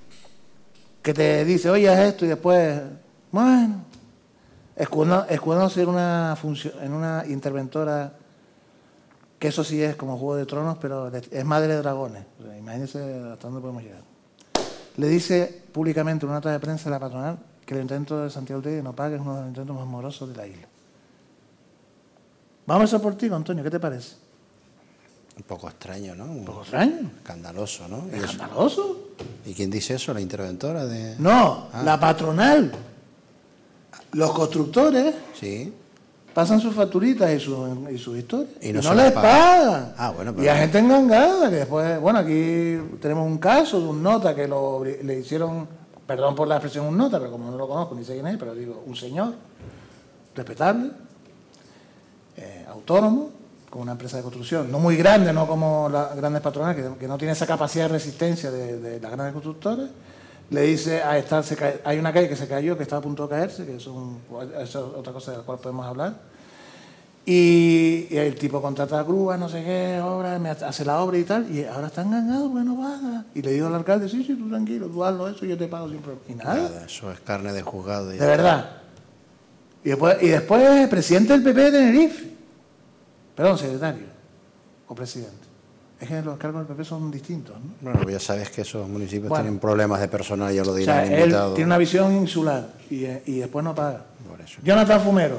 A: que te dice, oye, haz esto y después, bueno, escudándose en una, función, en una interventora, que eso sí es como Juego de Tronos, pero es madre de dragones. O sea, imagínense hasta dónde podemos llegar. Le dice públicamente en una nota de prensa a la patronal que el intento de Santiago Alteide no pague es uno de los intentos más morosos de la isla. Vamos a empezar por ti, Antonio, ¿qué te parece?
K: Un poco extraño, ¿no?
A: Un poco extraño.
K: Escandaloso, ¿no? ¿Y
A: ¿Escandaloso?
K: Eso? ¿Y quién dice eso? ¿La interventora de...?
A: No,
K: ah.
A: la patronal. Los constructores...
K: Sí.
A: Pasan sus facturitas y sus y su historias y no, y no les pagan. pagan.
K: Ah, bueno, pero...
A: Y la gente engangada, que después, bueno, aquí tenemos un caso de un nota que lo, le hicieron, perdón por la expresión un nota, pero como no lo conozco ni sé quién es, pero digo, un señor respetable, eh, autónomo, con una empresa de construcción, no muy grande, no como las grandes patronales, que, que no tiene esa capacidad de resistencia de, de las grandes constructores. Le dice, a estar, se cae, hay una calle que se cayó, que estaba a punto de caerse, que eso es, un, eso es otra cosa de la cual podemos hablar. Y, y el tipo contrata a grúa, no sé qué, obra, me hace la obra y tal, y ahora está engañado porque no paga. Y le digo al alcalde, sí, sí, tú tranquilo, tú hazlo eso, yo te pago sin problema. Y nada.
K: Nada, eso es carne de juzgado.
A: De verdad. Y después, y después presidente del P P de Tenerife. Perdón, secretario o presidente. Es que los cargos del P P son distintos, ¿no?
K: Bueno, ya sabes que esos municipios
A: Bueno.
K: tienen problemas de personal, ya lo
A: O
K: dirán
A: sea,
K: el
A: él
K: invitado.
A: tiene una visión insular y, y después no paga.
K: Por eso.
A: Jonathan Fumero.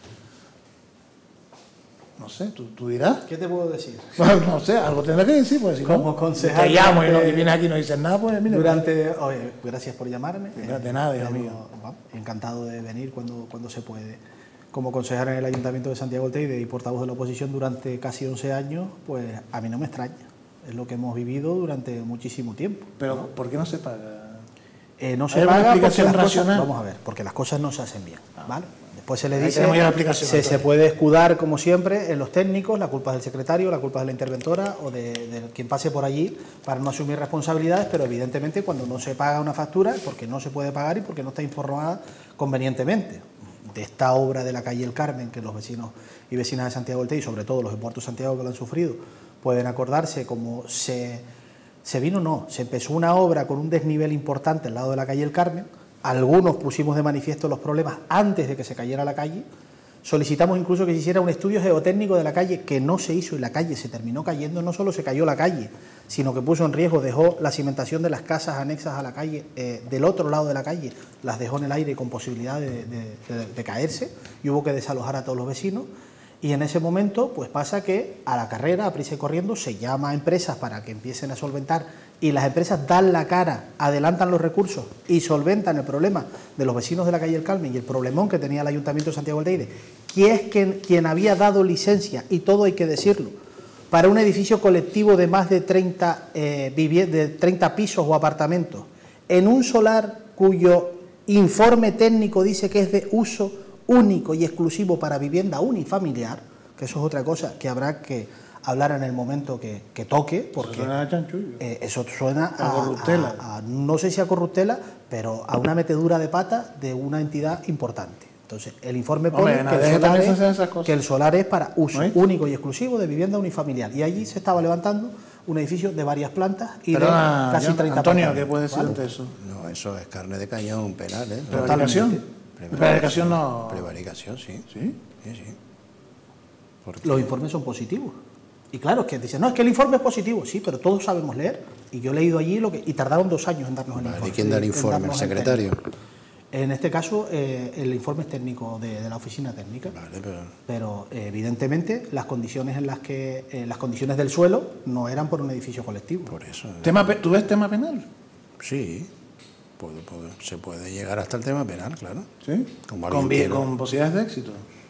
A: No sé, ¿tú, tú dirás?
J: ¿Qué te puedo decir?
A: Bueno, no sé, algo tendrá que decir, pues si
J: Como
A: no,
J: concejal
A: te llamo y, no,
J: de-
A: y vienes aquí y no dices nada, pues mira.
J: Durante, oye, gracias por llamarme.
A: De- de nada, hijo
J: pero,
A: mío.
J: vamos, encantado de venir cuando, cuando se puede. Como concejal en el Ayuntamiento de Santiago del Teide y portavoz de la oposición durante casi once años, pues a mí no me extraña. Es lo que hemos vivido durante muchísimo tiempo.
A: Pero,
J: ¿no?
A: ¿por qué no se paga?
J: Eh, no
A: ¿Hay
J: se
A: alguna
J: paga porque
A: explicación
J: las cosas,
A: racional?
J: vamos a ver, porque las cosas no se hacen bien, ¿vale? Después se le
A: Ahí
J: dice,
A: tenemos ya la explicación,
J: se,
A: Antonio.
J: se puede escudar como siempre en los técnicos, la culpa es del secretario, la culpa es de la interventora o de, de quien pase por allí para no asumir responsabilidades, pero evidentemente cuando no se paga una factura es porque no se puede pagar y porque no está informada convenientemente. De esta obra de la calle El Carmen, que los vecinos y vecinas de Santiago del Teide, y sobre todo los de Puerto Santiago que lo han sufrido, pueden acordarse como se, se vino, no, se empezó una obra con un desnivel importante al lado de la calle El Carmen. Algunos pusimos de manifiesto los problemas antes de que se cayera la calle. Solicitamos incluso que se hiciera un estudio geotécnico de la calle, que no se hizo y la calle se terminó cayendo. No solo se cayó la calle, sino que puso en riesgo, dejó la cimentación de las casas anexas a la calle, eh, del otro lado de la calle, las dejó en el aire con posibilidad de, de- de- de caerse y hubo que desalojar a todos los vecinos. Y en ese momento pues pasa que a la carrera, a prisa y corriendo, se llama a empresas para que empiecen a solventar y las empresas dan la cara, adelantan los recursos y solventan el problema de los vecinos de la calle El Carmen y el problemón que tenía el Ayuntamiento de Santiago del Teide, que es quien, quien había dado licencia, y todo hay que decirlo, para un edificio colectivo de más de treinta, eh, vivie- de treinta pisos o apartamentos, en un solar cuyo informe técnico dice que es de uso único y exclusivo para vivienda unifamiliar, que eso es otra cosa que habrá que hablar en el momento que, que toque, porque
A: Eso suena a chanchullo.
J: eh, eso suena
A: A
J: a,
A: corruptela.
J: a- a- no sé si a corruptela, pero a una metedura de pata de una entidad importante. Entonces, el informe pone
A: Hombre, en
J: que, el
A: Adeje
J: solar
A: también se
J: es,
A: hacen esas cosas.
J: que el solar es para uso
A: ¿No es?
J: único y exclusivo de vivienda unifamiliar. Y allí se estaba levantando un edificio de varias plantas y
A: Perdona,
J: de casi
A: John-
J: treinta
A: Antonio,
J: apartamentos,
A: ¿qué puedes decir
J: ¿vale?
A: ante eso?
K: No, eso es carne de cañón penal, ¿eh?
A: ¿Prevaricación? Prevaricación no...
K: Prevaricación, sí.
A: ¿Sí?
K: Sí, sí. Porque-
J: Los informes son positivos. Y claro, es que dicen, no, es que el informe es positivo. Sí, pero todos sabemos leer. Y yo he leído allí lo que... Y tardaron dos años en darnos el
K: Vale,
J: informe.
K: ¿y quién da el
J: en
K: informe? ¿El
J: darnos
K: secretario?
J: técnico. En este caso, eh, el informe es técnico de, de la oficina técnica.
K: Vale, pero...
J: Pero eh, evidentemente las condiciones en las que eh, las condiciones del suelo no eran por un edificio colectivo.
K: Por eso...
A: Tema pe- ¿Tú ves tema penal?
K: Sí. Puede- puede- se puede llegar hasta el tema penal, claro.
A: ¿Sí?
K: Como
A: Con,
K: alguien
A: vi-
K: quiera.
A: con posibilidades de éxito.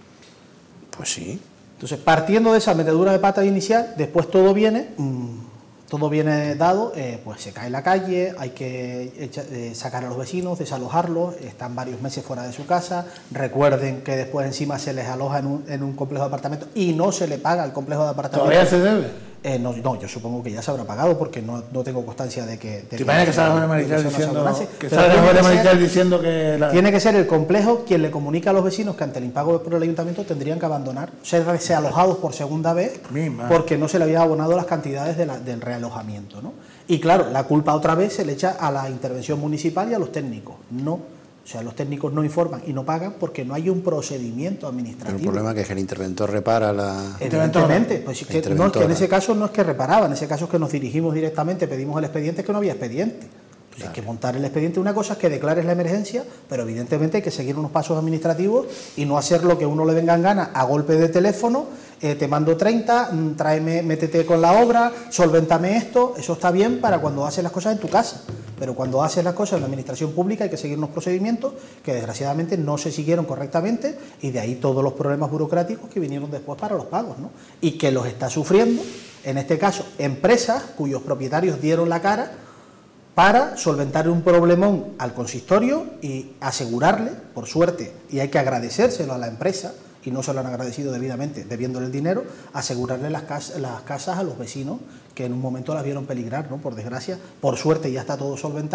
K: Pues sí.
J: Entonces, partiendo de esa metedura de pata inicial, después todo viene, mmm, todo viene dado, eh, pues se cae la calle, hay que echa- eh, sacar a los vecinos, desalojarlos, están varios meses fuera de su casa. Recuerden que después encima se les aloja en un, en un complejo de apartamentos y no se le paga al complejo de apartamentos.
A: ¿Todavía se debe?
J: Eh, no, no, yo supongo que ya se habrá pagado porque no, no tengo constancia de que... de
A: ¿Te imaginas que salga Jorge Marichal
J: eso no se
A: diciendo,
J: abonase?
A: que
J: Pero
A: salga
J: tiene
A: Jorge
J: que ser-
A: Marichal diciendo que... La...
J: Tiene que ser el complejo quien le comunica a los vecinos que ante el impago por el ayuntamiento tendrían que abandonar, ser desalojados por segunda vez
A: Mi madre.
J: porque no se le había abonado las cantidades de la- del realojamiento, ¿no? Y claro, la culpa otra vez se le echa a la intervención municipal y a los técnicos. No, o sea, los técnicos no informan y no pagan porque no hay un procedimiento
K: Pero
J: administrativo.
K: el problema es que el interventor repara la...
J: Evidentemente, pues es que, no, es que en
K: Interventora.
J: ese caso no es que reparaba, en ese caso es que nos dirigimos directamente, pedimos el expediente, es que no había expediente. Hay que montar el expediente. Una cosa es que declares la emergencia, pero evidentemente hay que seguir unos pasos administrativos y no hacer lo que uno le venga en gana a golpe de teléfono, eh, te mando treinta, mm, tráeme, métete con la obra, solvéntame esto. Eso está bien para cuando haces las cosas en tu casa, pero cuando haces las cosas en la administración pública hay que seguir unos procedimientos que desgraciadamente no se siguieron correctamente y de ahí todos los problemas burocráticos que vinieron después para los pagos, ¿no? Y que los está sufriendo, en este caso, empresas cuyos propietarios dieron la cara para solventar un problemón al consistorio y asegurarle, por suerte, y hay que agradecérselo a la empresa, y no se lo han agradecido debidamente, debiéndole el dinero, asegurarle las, cas las casas a los vecinos que en un momento las vieron peligrar, ¿no? Por desgracia, por suerte ya está todo solventado,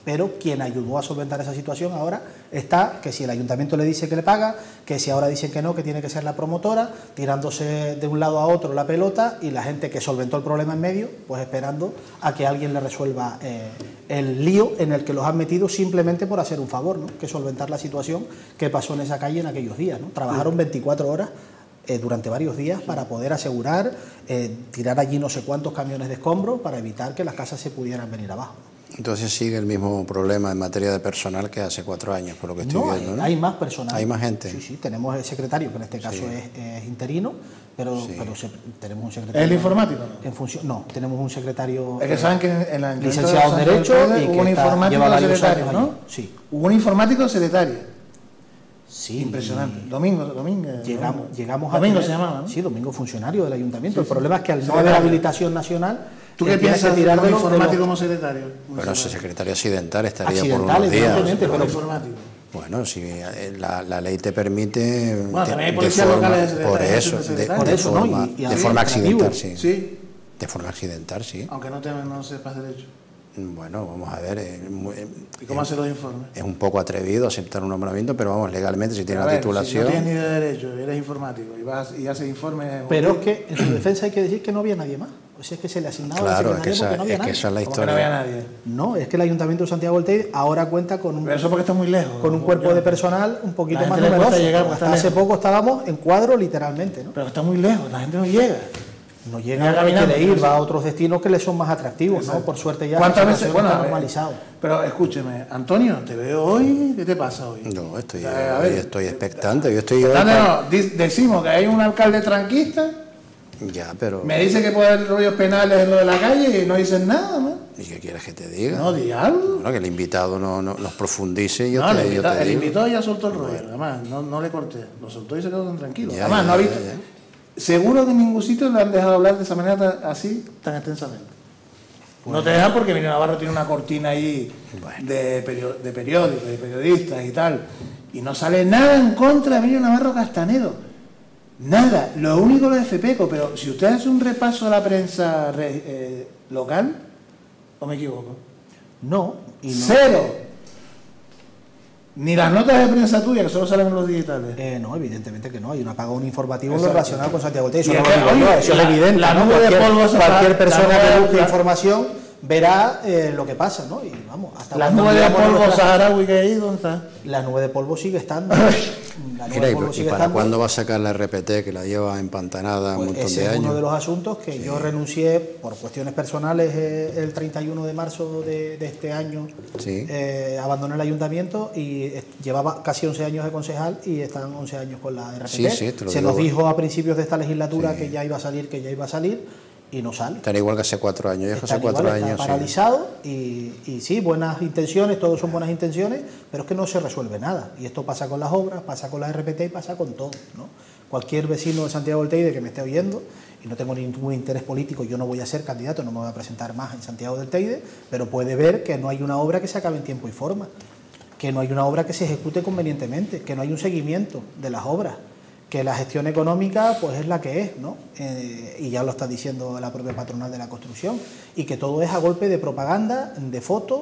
J: pero quien ayudó a solventar esa situación ahora está, que si el ayuntamiento le dice que le paga, que si ahora dicen que no, que tiene que ser la promotora, tirándose de un lado a otro la pelota, y la gente que solventó el problema en medio, pues esperando a que alguien le resuelva eh, el lío en el que los han metido simplemente por hacer un favor, ¿no? Que solventar la situación que pasó en esa calle en aquellos días, ¿no? Trabajaron veinticuatro horas eh, durante varios días para poder asegurar, eh, tirar allí no sé cuántos camiones de escombros para evitar que las casas se pudieran venir abajo.
K: Entonces sigue el mismo problema en materia de personal que hace cuatro años, por lo que estoy
J: no,
K: viendo,
J: hay,
K: ¿no?
J: hay más personal.
K: Hay más gente.
J: Sí, sí, tenemos el secretario, que en este caso
K: Sí.
J: es, es interino, pero,
K: Sí.
J: pero se, tenemos un secretario...
A: ¿Es el informático?
J: En función, no, tenemos un secretario...
A: Es que saben que en la
J: licenciado en Derecho y
A: hubo
J: que
A: un
J: está,
A: informático
J: lleva varios
A: secretario,
J: años
A: ¿no?
J: allí. Sí.
A: Hubo un informático secretario.
J: Sí.
A: Impresionante. Domingo, Domingo.
J: Llegamos, llegamos a
A: Domingo
J: tener-
A: se llamaba, ¿no?
J: Sí, Domingo, funcionario del ayuntamiento.
A: Sí,
J: el
A: sí.
J: problema es que al no
A: Secretario.
J: haber habilitación nacional...
A: ¿Tú
J: eh,
A: qué
J: tienes que
A: piensas de
J: tirar
A: un
J: de los- de
A: informático
J: los-
A: como secretario?
K: Bueno, ese secretario accidental estaría
J: Accidental,
K: por unos días.
J: evidentemente,
A: Pero
J: pero-
A: informático.
K: Bueno, si eh, la, la ley te permite...
A: Bueno,
K: de-
A: también hay
K: de
A: policías
K: forma-
A: locales de secretario,
K: Por eso,
A: de
K: de,
A: secretario.
K: de
J: Por eso, ¿no?
K: forma,
J: Y- y
K: de
J: hay
K: forma
J: administrativo.
K: accidental, sí.
A: Sí,
K: De forma accidental, sí.
A: aunque no, te, no sepas derecho.
K: Bueno, vamos a ver. eh, muy- eh,
A: ¿Y cómo hacen los informes?
K: Es un poco atrevido aceptar un nombramiento, pero vamos, legalmente, si tiene
A: A
K: una
A: ver,
K: titulación...
A: Si no tienes ni de derecho, eres informático y vas y haces informes...
J: Pero es que en su defensa hay que decir que no había nadie más. O sea, es que se le asignaba
K: Claro,
J: la
K: es que,
J: secretaría
K: esa,
J: porque no había
K: es que
J: nadie.
K: esa es la
A: ¿Cómo que no
K: historia.
A: había nadie?
J: No, es que el Ayuntamiento de Santiago del Teide ahora cuenta con un,
A: Pero eso porque está muy lejos.
J: con un cuerpo de personal un poquito
A: La
J: más
A: gente le cuesta
J: numeroso.
A: llegar porque
J: Hasta
A: está
J: hace
A: lejos.
J: poco estábamos en cuadro literalmente, ¿no?
A: Pero está muy lejos, la gente no llega.
J: No
A: Llega
J: llega a
A: caminando,
J: quiere ir,
A: ¿no?
J: va a otros destinos que le son más atractivos, ¿no?
A: Exacto.
J: Por suerte ya
A: ¿Cuántas
J: la
A: veces?
J: situación
A: Bueno,
J: está
A: a ver,
J: normalizado.
A: pero escúcheme, Antonio, te veo hoy, ¿qué te pasa hoy?
K: No, estoy,
A: Eh, a ver.
K: hoy estoy expectante. Yo estoy hoy
A: No,
K: para-
A: no, di- decimos que hay un alcalde tranquista,
K: Ya, pero...
A: me dice que puede haber rollos penales en lo de la calle y no dicen nada, ¿no?
K: ¿Y qué quieres que te diga?
A: No, di algo.
K: Bueno, que el invitado no, no, nos profundice y yo
A: No,
K: te,
A: el,
K: yo
A: invitado,
K: te
A: el
K: digo.
A: invitado ya soltó el rollo, además, no, no le corté, lo soltó y se quedó tan tranquilo.
K: Ya,
A: además,
K: ya,
A: no ha
K: ya,
A: visto.
K: ya.
A: Seguro que en ningún sitio le han dejado hablar de esa manera tan- así, tan extensamente. No te dejan porque Emilio Navarro tiene una cortina ahí
K: Bueno.
A: de, perio- de periódicos, de periodistas y tal. Y no sale nada en contra de Emilio Navarro Castanedo. Nada. Lo único lo de FEPECO. Pero si usted hace un repaso a la prensa re- eh, local, ¿o me equivoco?
J: No, y no.
A: Cero. Ni las notas de prensa tuyas, que solo salen en los digitales.
J: Eh, no, evidentemente que no. Hay un apagón informativo en lo
A: Exacto.
J: relacionado con Santiago del Teide. Eso
A: Y
J: no
A: es
J: lo
A: que,
J: digo yo,
A: oye,
J: eso
A: la-
J: es evidente.
A: la
J: ¿no?
A: nube de
J: Cualquier,
A: polvo se
J: cualquier
A: la-
J: persona
A: la
J: que
A: nube-
J: busque
A: la-
J: información verá eh, lo que pasa, ¿no? Y vamos, hasta
A: La
J: cuando
A: nube de
J: miramos
A: polvo
J: nuestra-
A: saharaui que hay, ¿dónde está?
J: La nube de polvo sigue estando. La nube
K: Mira,
J: de
K: ¿y,
J: polvo
K: y
J: sigue
K: para
J: estando.
K: cuándo va a sacar la R P T que la lleva empantanada
J: Pues
K: un montón
J: ese
K: de
J: es
K: años?
J: uno de los asuntos que yo renuncié por cuestiones personales eh, el treinta y uno de marzo de, de este año.
K: Sí.
J: Eh, abandoné el ayuntamiento y eh, llevaba casi once años de concejal y están once años con la R P T.
K: Sí, sí, te lo
J: Se
K: digo.
J: nos dijo a principios de esta legislatura
K: Sí.
J: que ya iba a salir, que ya iba a salir y no sale.
K: Estará igual que hace cuatro años. Yo es que
J: Está
K: hace cuatro
J: igual, está
K: años. sí.
J: paralizado y, y sí, buenas intenciones, todos son buenas intenciones, pero es que no se resuelve nada. Y esto pasa con las obras, pasa con la R P T y pasa con todo, ¿no? Cualquier vecino de Santiago del Teide que me esté oyendo, y no tengo ningún interés político, yo no voy a ser candidato, no me voy a presentar más en Santiago del Teide, pero puede ver que no hay una obra que se acabe en tiempo y forma, que no hay una obra que se ejecute convenientemente, que no hay un seguimiento de las obras, que la gestión económica pues es la que es, ¿no? Eh, y ya lo está diciendo la propia patronal de la construcción, y que todo es a golpe de propaganda, de fotos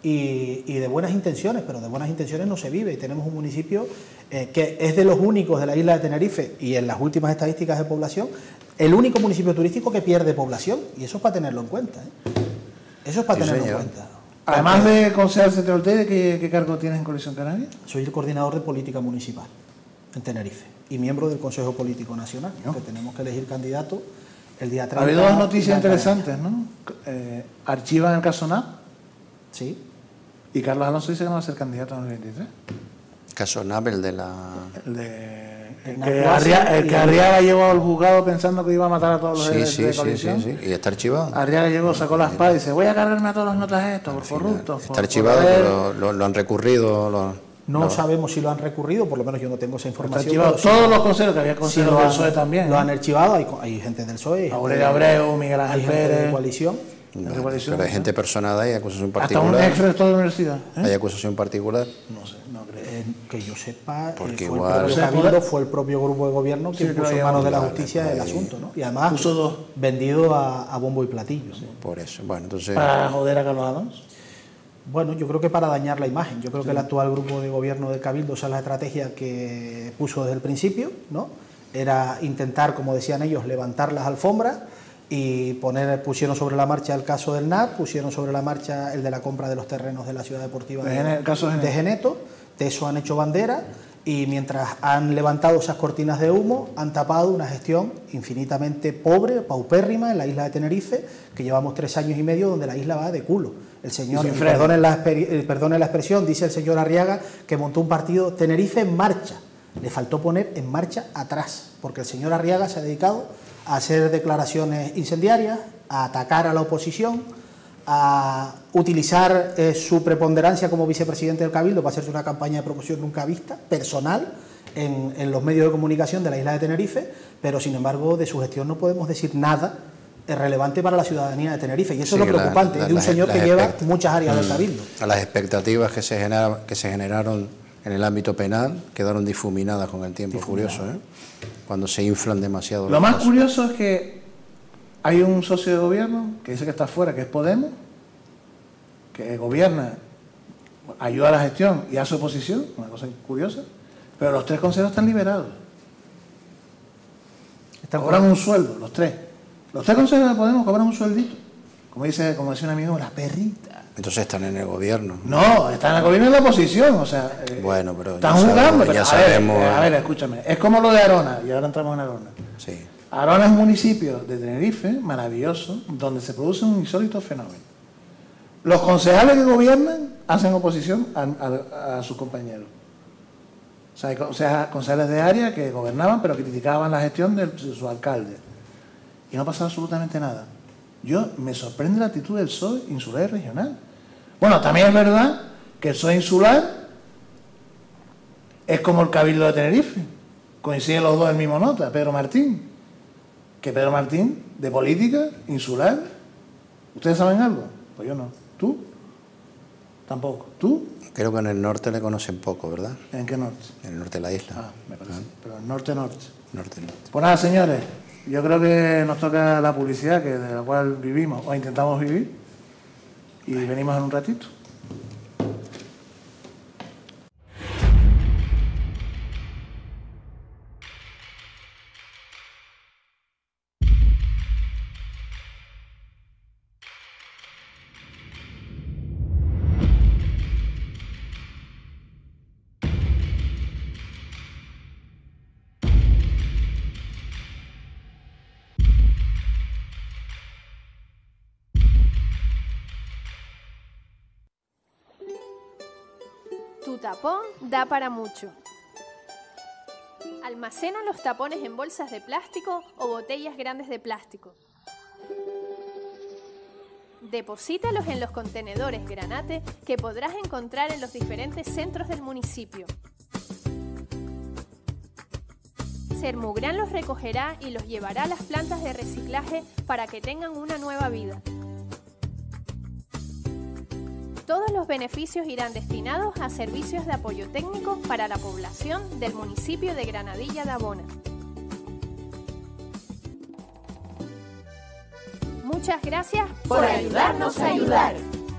J: y, y de buenas intenciones, pero de buenas intenciones no se vive, y tenemos un municipio eh, que es de los únicos de la isla de Tenerife, y en las últimas estadísticas de población, el único municipio turístico que pierde población, y eso es para tenerlo en cuenta, ¿eh? Eso es para
K: Sí,
J: tenerlo
K: señor.
J: en cuenta.
A: Además de concejal de Santiago del Teide, ¿qué, ¿qué cargo tienes en Coalición Canaria?
J: Soy el coordinador de política municipal en Tenerife y miembro del Consejo Político Nacional,
A: No.
J: que tenemos que elegir candidato el día
A: Ha
J: treinta.
A: habido dos noticias
J: en Canarias.
A: interesantes, ¿no? Eh, archivan el caso N A P
J: Sí,
A: y Carlos Alonso dice que no va a ser candidato en el veintitrés.
K: Caso Nabel de la...
A: El, de, el,
J: El
A: que,
J: Nacuasi
A: Arria- el
J: y
A: que
J: el-
A: Arriaga llevó al juzgado pensando que iba a matar a todos los
K: Sí,
A: de,
K: sí,
A: de
K: sí,
A: coalición.
K: sí, sí. Y está archivado.
A: Arriaga llegó, sacó la espada y dice, voy a cargarme a todas las notas estas, por corruptos.
K: Está
A: por- por
K: archivado,
A: haber-".
K: pero lo, lo han recurrido. Lo,
J: no
K: lo-
J: sabemos si lo han recurrido, por lo menos yo no tengo esa
A: Está
J: información.
A: archivado
J: pero sí
A: todos
J: lo-
A: los consejeros, que había
J: sí
A: consejeros
J: lo
A: del
J: han-
A: P S O E también.
J: Lo
A: ¿eh?
J: han archivado, hay, hay gente del P S O E,
A: Aurelio Abreu, Miguel
J: hay
A: Ángel
J: gente de
A: Pérez,
J: coalición.
K: no,
A: de coalición,
K: pero hay
A: ¿no?
K: gente personada y acusación
A: hasta un
K: particular.
A: ex rector de la universidad. ¿eh?
K: Hay acusación particular.
A: No sé, no creo.
J: Eh, que yo sepa, eh,
K: Porque
J: fue,
K: igual-
J: el propio
A: O sea,
J: Cabildo,
A: puede-
J: fue el propio grupo de gobierno
A: Sí,
J: quien
A: creo
J: puso
A: que
J: en manos de la
K: vale,
J: justicia
K: vale.
J: el asunto, ¿no? Y además
A: Puso dos.
J: vendido a, a bombo y platillo. ¿no?
K: Por eso. Bueno, entonces.
A: Para joder a Carlos Alonso.
J: Bueno, yo creo que para dañar la imagen. Yo creo sí. que el actual grupo de gobierno del Cabildo, esa es la estrategia que puso desde el principio, ¿no? Era intentar, como decían ellos, levantar las alfombras y poner, pusieron sobre la marcha el caso del N A P, pusieron sobre la marcha el de la compra de los terrenos de la ciudad deportiva de, de, el caso de, de Geneto, de eso han hecho bandera, y mientras han levantado esas cortinas de humo, han tapado una gestión infinitamente pobre, paupérrima en la isla de Tenerife, que llevamos tres años y medio donde la isla va de culo. El señor, perdonen la, perdone la expresión, dice el señor Arriaga que montó un partido Tenerife en marcha. Le faltó poner en marcha atrás, porque el señor Arriaga se ha dedicado a hacer declaraciones incendiarias, a atacar a la oposición, a utilizar eh, su preponderancia como vicepresidente del Cabildo para hacerse una campaña de promoción nunca vista, personal, en, en los medios de comunicación de la isla de Tenerife, pero sin embargo de su gestión no podemos decir nada relevante para la ciudadanía de Tenerife, y eso sí, es lo preocupante, la, la, de un las, señor las que lleva muchas áreas mm, del Cabildo.
K: A las expectativas que se, genera, que se generaron en el ámbito penal quedaron difuminadas con el tiempo, furioso, ¿eh? Cuando se inflan demasiado.
A: Lo más cosas. curioso es que hay un socio de gobierno que dice que está fuera, que es Podemos, que gobierna, ayuda a la gestión y hace oposición, una cosa curiosa, pero los tres consejeros están liberados. Están cobran un sueldo, los tres. Los tres consejeros de Podemos cobran un sueldito. Como dice, como decía un amigo, la perrita.
K: Entonces están en el gobierno.
A: No, están en el gobierno y en la oposición, o sea... Eh,
K: bueno, pero
A: están
K: ya
A: jugando,
K: sabemos,
A: pero
K: ya
A: a,
K: sabemos...
A: Ver, a ver, escúchame, es como lo de Arona, y ahora entramos en Arona.
K: Sí.
A: Arona es un municipio de Tenerife, maravilloso, donde se produce un insólito fenómeno. Los concejales que gobiernan hacen oposición a, a, a sus compañeros. O sea, hay concejales de área que gobernaban, pero criticaban la gestión de su alcalde. Y no pasaba absolutamente nada. Yo me sorprende la actitud del P S O E insular y regional. Bueno, también es verdad que el P S O E insular es como el Cabildo de Tenerife. Coinciden los dos en mismo nota, Pedro Martín. Que Pedro Martín, de política insular, ¿ustedes saben algo? Pues yo no. ¿Tú? Tampoco. ¿Tú?
K: Creo que en el norte le conocen poco, ¿verdad?
A: ¿En qué norte?
K: En el norte de la isla.
A: Ah, me parece. ¿Ah? Pero el norte-norte.
K: Norte-norte.
A: Pues nada, señores, yo creo que nos toca la publicidad, que de la cual vivimos, o intentamos vivir, y venimos en un ratito.
C: Tu tapón da para mucho. Almacena los tapones en bolsas de plástico o botellas grandes de plástico. Deposítalos en los contenedores Granate que podrás encontrar en los diferentes centros del municipio. Sermugran los recogerá y los llevará a las plantas de reciclaje para que tengan una nueva vida. Todos los beneficios irán destinados a servicios de apoyo técnico para la población del municipio de Granadilla de Abona. Muchas gracias
I: por ayudarnos a ayudar.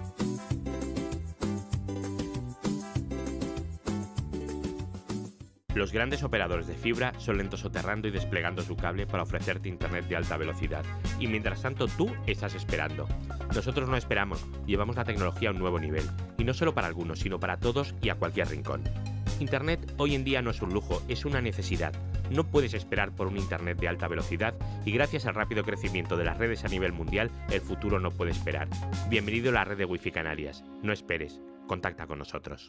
D: Los grandes operadores de fibra son lentos soterrando y desplegando su cable para ofrecerte internet de alta velocidad. Y mientras tanto tú estás esperando. Nosotros no esperamos, llevamos la tecnología a un nuevo nivel. Y no solo para algunos, sino para todos y a cualquier rincón. Internet hoy en día no es un lujo, es una necesidad. No puedes esperar por un internet de alta velocidad y gracias al rápido crecimiento de las redes a nivel mundial, el futuro no puede esperar. Bienvenido a la red de Wi-Fi Canarias. No esperes, contacta con nosotros.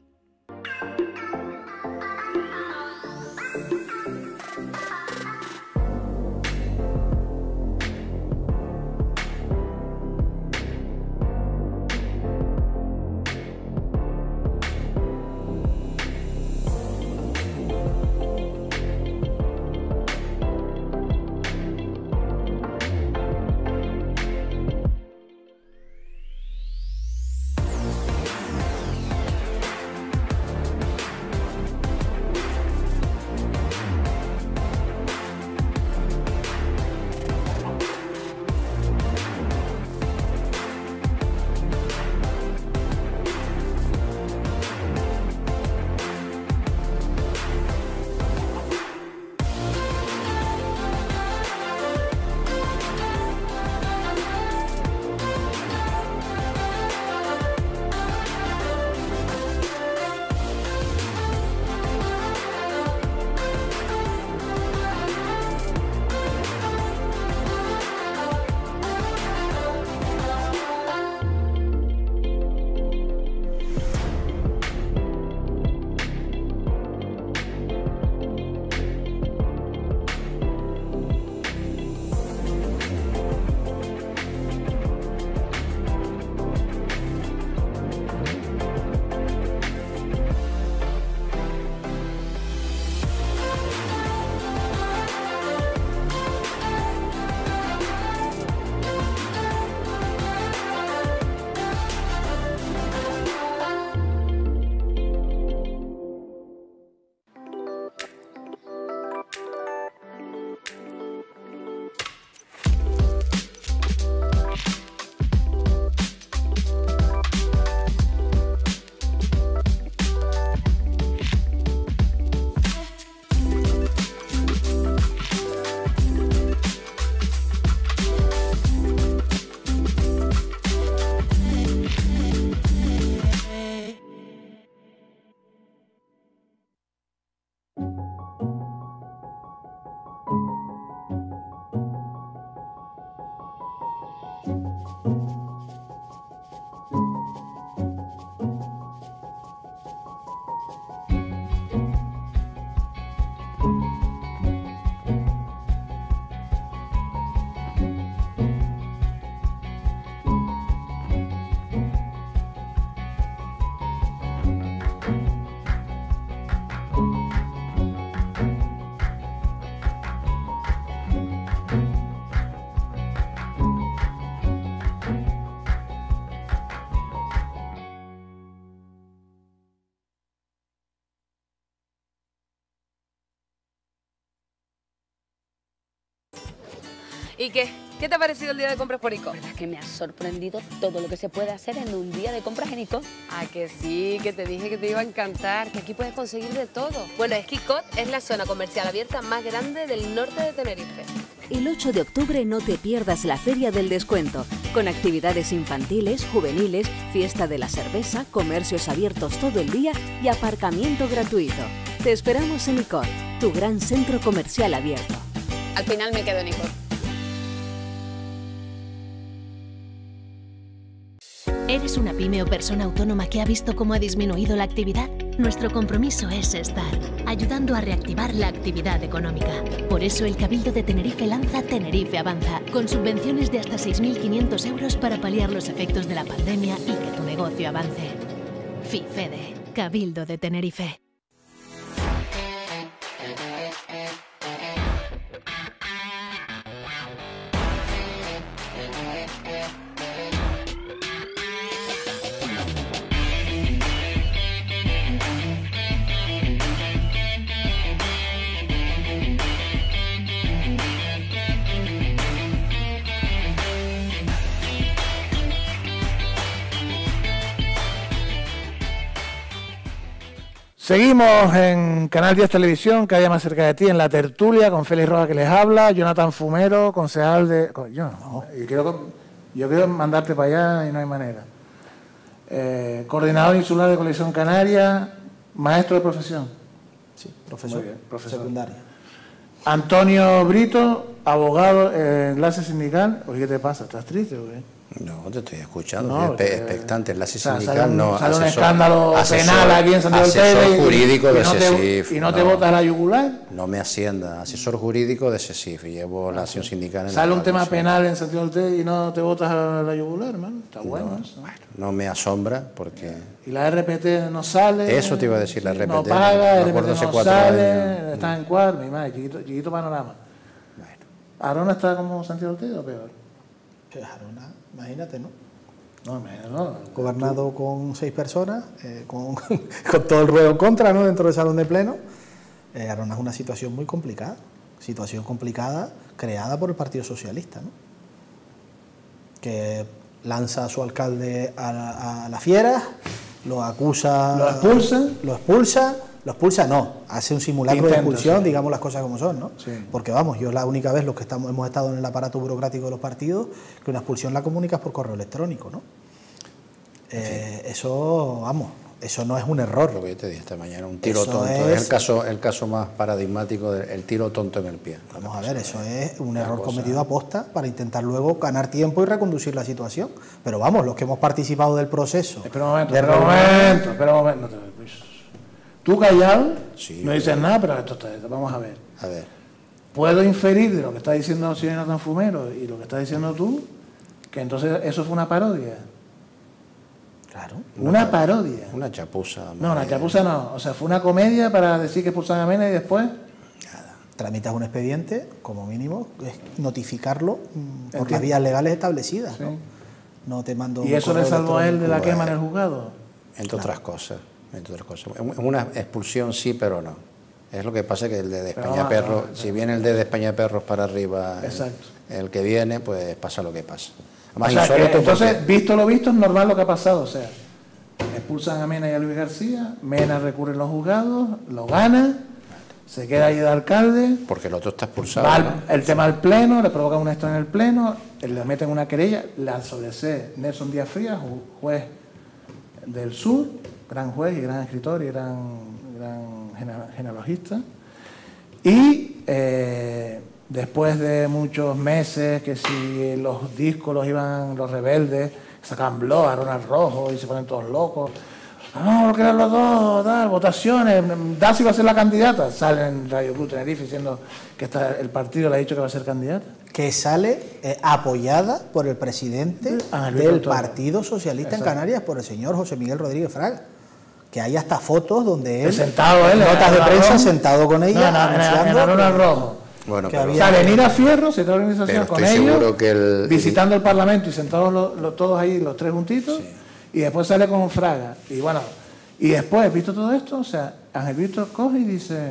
E: ¿Y qué? ¿Qué te ha parecido el día de compras por ICOT?
F: La verdad es que me ha sorprendido todo lo que se puede hacer en un día de compras en ICOT.
E: Ah, que sí, que te dije que te iba a encantar, que aquí puedes conseguir de todo. Bueno, es que ICOT es la zona comercial abierta más grande del norte de Tenerife.
G: El ocho de octubre no te pierdas la Feria del Descuento, con actividades infantiles, juveniles, fiesta de la cerveza, comercios abiertos todo el día y aparcamiento gratuito. Te esperamos en ICOT, tu gran centro comercial abierto.
F: Al final me quedo en ICOT.
H: ¿Eres una pyme o persona autónoma que ha visto cómo ha disminuido la actividad? Nuestro compromiso es estar, ayudando a reactivar la actividad económica. Por eso el Cabildo de Tenerife lanza Tenerife Avanza, con subvenciones de hasta seis mil quinientos euros para paliar los efectos de la pandemia y que tu negocio avance. FIFEDE, Cabildo de Tenerife.
A: Seguimos en Canal diez Televisión, cada día más cerca de ti, en la tertulia, con Félix Rojas que les habla, Jonathan Fumero, concejal de... Yo no, yo quiero, yo quiero mandarte para allá y no hay manera. Eh, coordinador insular de Coalición Canaria, maestro de profesión.
J: Sí, profesor,
A: bien, profesor.
J: secundaria.
A: Antonio Brito, abogado, eh, enlace sindical. Oye, ¿qué te pasa? ¿Estás triste o qué?
K: No, te estoy escuchando,
A: No,
K: estoy
A: que-
K: expectante. Enlace
A: O sea,
K: sindical,
A: sale un,
K: no.
A: sale un
K: asesor-
A: escándalo
K: asesor-
A: penal aquí en Santiago del Teide
K: Asesor
A: y-
K: jurídico
A: y
K: de
A: no te-
K: SESIF.
A: y no te botas la yugular.
K: No me ascienda. Asesor jurídico de SESIF y llevo la acción sindical en
A: Sale
K: la
A: un tema
K: coalición.
A: penal en Santiago del Teide y no te botas a la yugular, hermano. Está bueno eso.
K: No me asombra porque
A: Y la R P T no sale.
K: Eso te iba a decir, la R P T
A: No paga,
K: me
A: R P
K: acuerdo
A: T
K: hace
A: no
K: cuatro
A: sale,
K: años.
A: está en cuadro, mi madre, chiquito, chiquito panorama. ¿Arona está como Santiago del Teide o peor?
J: Pues Arona, imagínate, ¿no?
A: No, me- no.
J: Gobernado con seis personas, eh, con, con todo el ruedo en contra, ¿no? Dentro del salón de pleno. Eh, Arona es una situación muy complicada, situación complicada creada por el Partido Socialista, ¿no? Que lanza a su alcalde a la, a la fiera, lo acusa...
A: ¿Lo expulsa?
J: Lo expulsa, lo expulsa no, hace un simulacro
A: Intenta,
J: de expulsión,
A: sí.
J: digamos las cosas como son, ¿no?
A: Sí.
J: Porque vamos, yo es la única vez los que estamos, hemos estado en el aparato burocrático de los partidos que una expulsión la comunicas por correo electrónico, ¿no? Eh, eso, vamos, eso no es un error.
K: lo que yo te dije esta mañana, un tiro
J: Eso
K: tonto. Es,
J: es-
K: el caso el caso más paradigmático del tiro tonto en el pie.
J: Vamos a ver, eso es un
K: una
J: error
K: cosa-
J: cometido a posta para intentar luego ganar tiempo y reconducir la situación. Pero vamos, los que hemos participado del proceso...
A: Espera un momento,
J: de
A: espera un
J: reunión-
A: momento, espera un momento. No te- Tú callado,
K: Sí,
A: no dices nada, pero esto está, vamos a ver.
K: A ver,
A: Puedo inferir de lo que está diciendo el señor Jonathan Fumero y lo que está diciendo tú, que entonces eso fue una parodia.
J: Claro.
A: Una parodia.
K: una chapuza.
A: No, la
K: madre.
A: chapuza no. O sea, fue una comedia para decir que expulsan a Mena y después...
J: Tramitas un expediente, como mínimo, es notificarlo mm, por
A: Entiendo.
J: las vías legales establecidas,
A: Sí.
J: ¿no? No te mando
A: ¿Y
J: un
A: eso le
J: correo
A: salvó a él de la
J: electrónico.
A: quema en el juzgado?
K: Entre otras cosas. Entre otras cosas. Es una expulsión sí, pero no. Es lo que pasa que el de
A: Pero
K: España
A: no,
K: Perros,
A: no,
K: si viene el de España Perros para arriba, el-
A: Exacto.
K: El, que viene, pues pasa lo que pasa.
A: O
K: Además,
A: sea, que,
K: insólito
A: entonces,
K: porque-
A: visto lo visto, es normal lo que ha pasado. O sea, expulsan a Mena y a Luis García, Mena recurre en los juzgados, lo gana, se queda ahí de alcalde,
K: porque el otro está expulsado.
A: va al-
K: ¿no?
A: el tema del pleno, le provocan un extra en el pleno, le meten una querella, la sobresee Nelson Díaz Frías, ju- juez del sur, gran juez y gran escritor y gran, gran gene- genealogista, y eh, después de muchos meses, que si los discos los iban los rebeldes, sacan blog, Arona rojo y se ponen todos locos. No, porque eran los dos, tal, votaciones, Daci va a ser la candidata. Sale en Radio Club Tenerife diciendo que está, el partido le ha dicho que va a ser candidata.
J: Que sale eh, apoyada por el presidente ah, el del Partido Socialista Exacto. en Canarias, por el señor José Miguel Rodríguez Fraga. Que hay hasta fotos donde él,
A: sentado él,
J: notas de prensa,
A: rojo,
J: sentado con ella,
A: no, no, en, en Arona Rojo.
K: Bueno,
A: que había, o sea, venir a Fierro, se trae organización con ellos,
K: que el,
A: visitando el Parlamento y sentados los, los, todos ahí, los tres juntitos, sí. Y después sale con Fraga. Y bueno, y después, visto todo esto, o sea, Ángel Víctor coge y dice,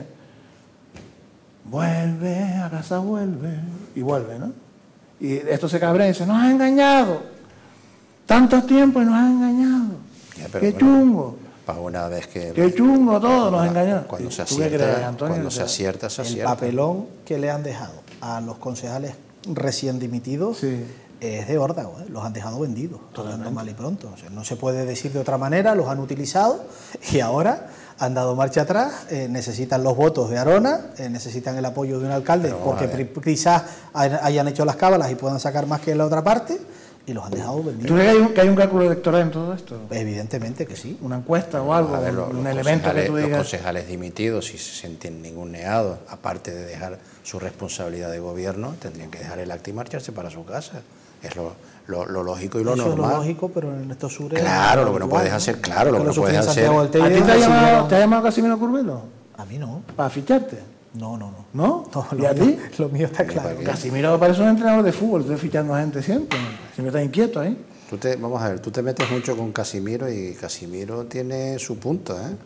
A: vuelve, a casa vuelve, y vuelve, ¿no? Y esto se cabrea y dice, nos ha engañado, tanto tiempo y nos ha engañado,
K: ya, pero
A: qué
K: bueno,
A: chungo.
K: Para una vez que...
A: Qué chungo todo, nos engañó.
K: Cuando se acierta, crees, Antonio, cuando se acierta, se acierta.
J: El papelón que le han dejado a los concejales recién dimitidos
A: sí.
J: es de órdago, ¿eh? Los han dejado vendidos, hablando mal y pronto. O sea, no se puede decir de otra manera, los han utilizado y ahora han dado marcha atrás, eh, necesitan los votos de Arona, eh, necesitan el apoyo de un alcalde porque quizás hayan hecho las cábalas y puedan sacar más que en la otra parte. Y los han dejado vendidos.
A: ¿Tú crees que hay, un, que hay un cálculo electoral en todo esto?
J: Evidentemente que sí.
A: ¿Una encuesta o algo?
K: Ver, lo,
A: un
K: los
A: elemento que tú digas.
K: Los concejales dimitidos, si se sienten ninguneados, aparte de dejar su responsabilidad de gobierno, tendrían que dejar el acta y marcharse para su casa. Es lo, lo, lo lógico y lo
J: Eso
K: normal.
J: Es lo lógico, pero en estos sures...
K: Claro, lo que no puedes hacer, claro, lo que no puedes hacer...
A: ¿A ti te ha llamado, te ha llamado Casimiro Curvelo?
J: A mí no.
A: ¿Para ficharte?
J: No, no, no.
A: ¿No?
J: no
A: ¿Y a ti?
J: Lo mío está claro.
A: Casimiro parece un entrenador de fútbol, estoy fichando a gente siempre. Casimiro está inquieto ahí.
K: Tú te, vamos a ver, tú te metes mucho con Casimiro y Casimiro tiene su punto, ¿eh?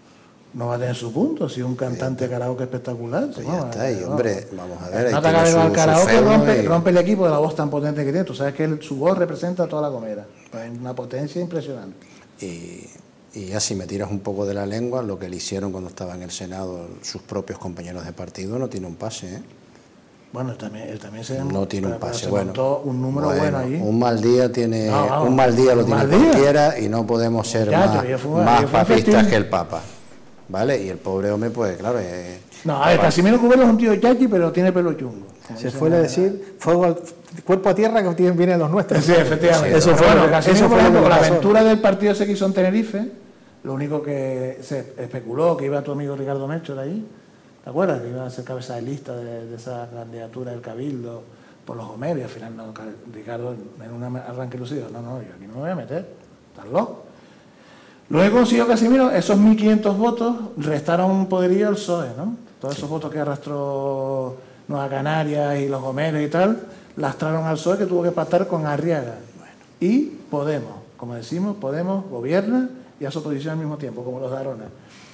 A: No va a tener su punto, si es un cantante de karaoke espectacular.
K: Pues
A: no,
K: ya está, y hombre, no. vamos a ver.
A: No te hagas al karaoke, rompe, y... rompe el equipo de la voz tan potente que tiene. Tú sabes que él, su voz representa a toda la Gomera. Pues una potencia impresionante.
K: Y, y ya si me tiras un poco de la lengua, lo que le hicieron cuando estaba en el Senado sus propios compañeros de partido no tiene un pase, ¿eh?
A: Bueno, él también, él también se...
K: No tiene un pase,
A: se
K: bueno.
A: un número bueno, bueno ahí.
K: Un mal día tiene...
A: No, vamos,
K: un mal día lo tiene
A: día.
K: cualquiera y no podemos ser ya, más, fue, más papistas que el Papa. ¿Vale? Y el pobre hombre, pues claro... Eh,
A: no, a ver, Casimiro Curvelo es un tío yachi, pero tiene pelo chungo.
J: Se suele decir, fuego al, cuerpo a tierra que tienen vienen los nuestros.
A: Sí, efectivamente.
J: Eso fue,
A: bueno, Casimiro, por ejemplo, con la
J: pasó.
A: aventura del partido se quiso en Tenerife, lo único que se especuló que iba tu amigo Ricardo Melchor ahí. ¿Te acuerdas? Que iba a ser cabeza de lista de, de esa candidatura del Cabildo por los Homeros y al final no, Ricardo en un arranque lucido, no, no, yo aquí no me voy a meter, estás loco. Luego consiguió Casimiro, esos mil quinientos votos restaron un poderío al P S O E, ¿no? Todos esos sí. votos que arrastró Nueva Canarias y los Homeros y tal, lastraron al P S O E que tuvo que pactar con Arriaga. Bueno. Y Podemos, como decimos, Podemos gobierna y hace oposición al mismo tiempo, como los de Arona.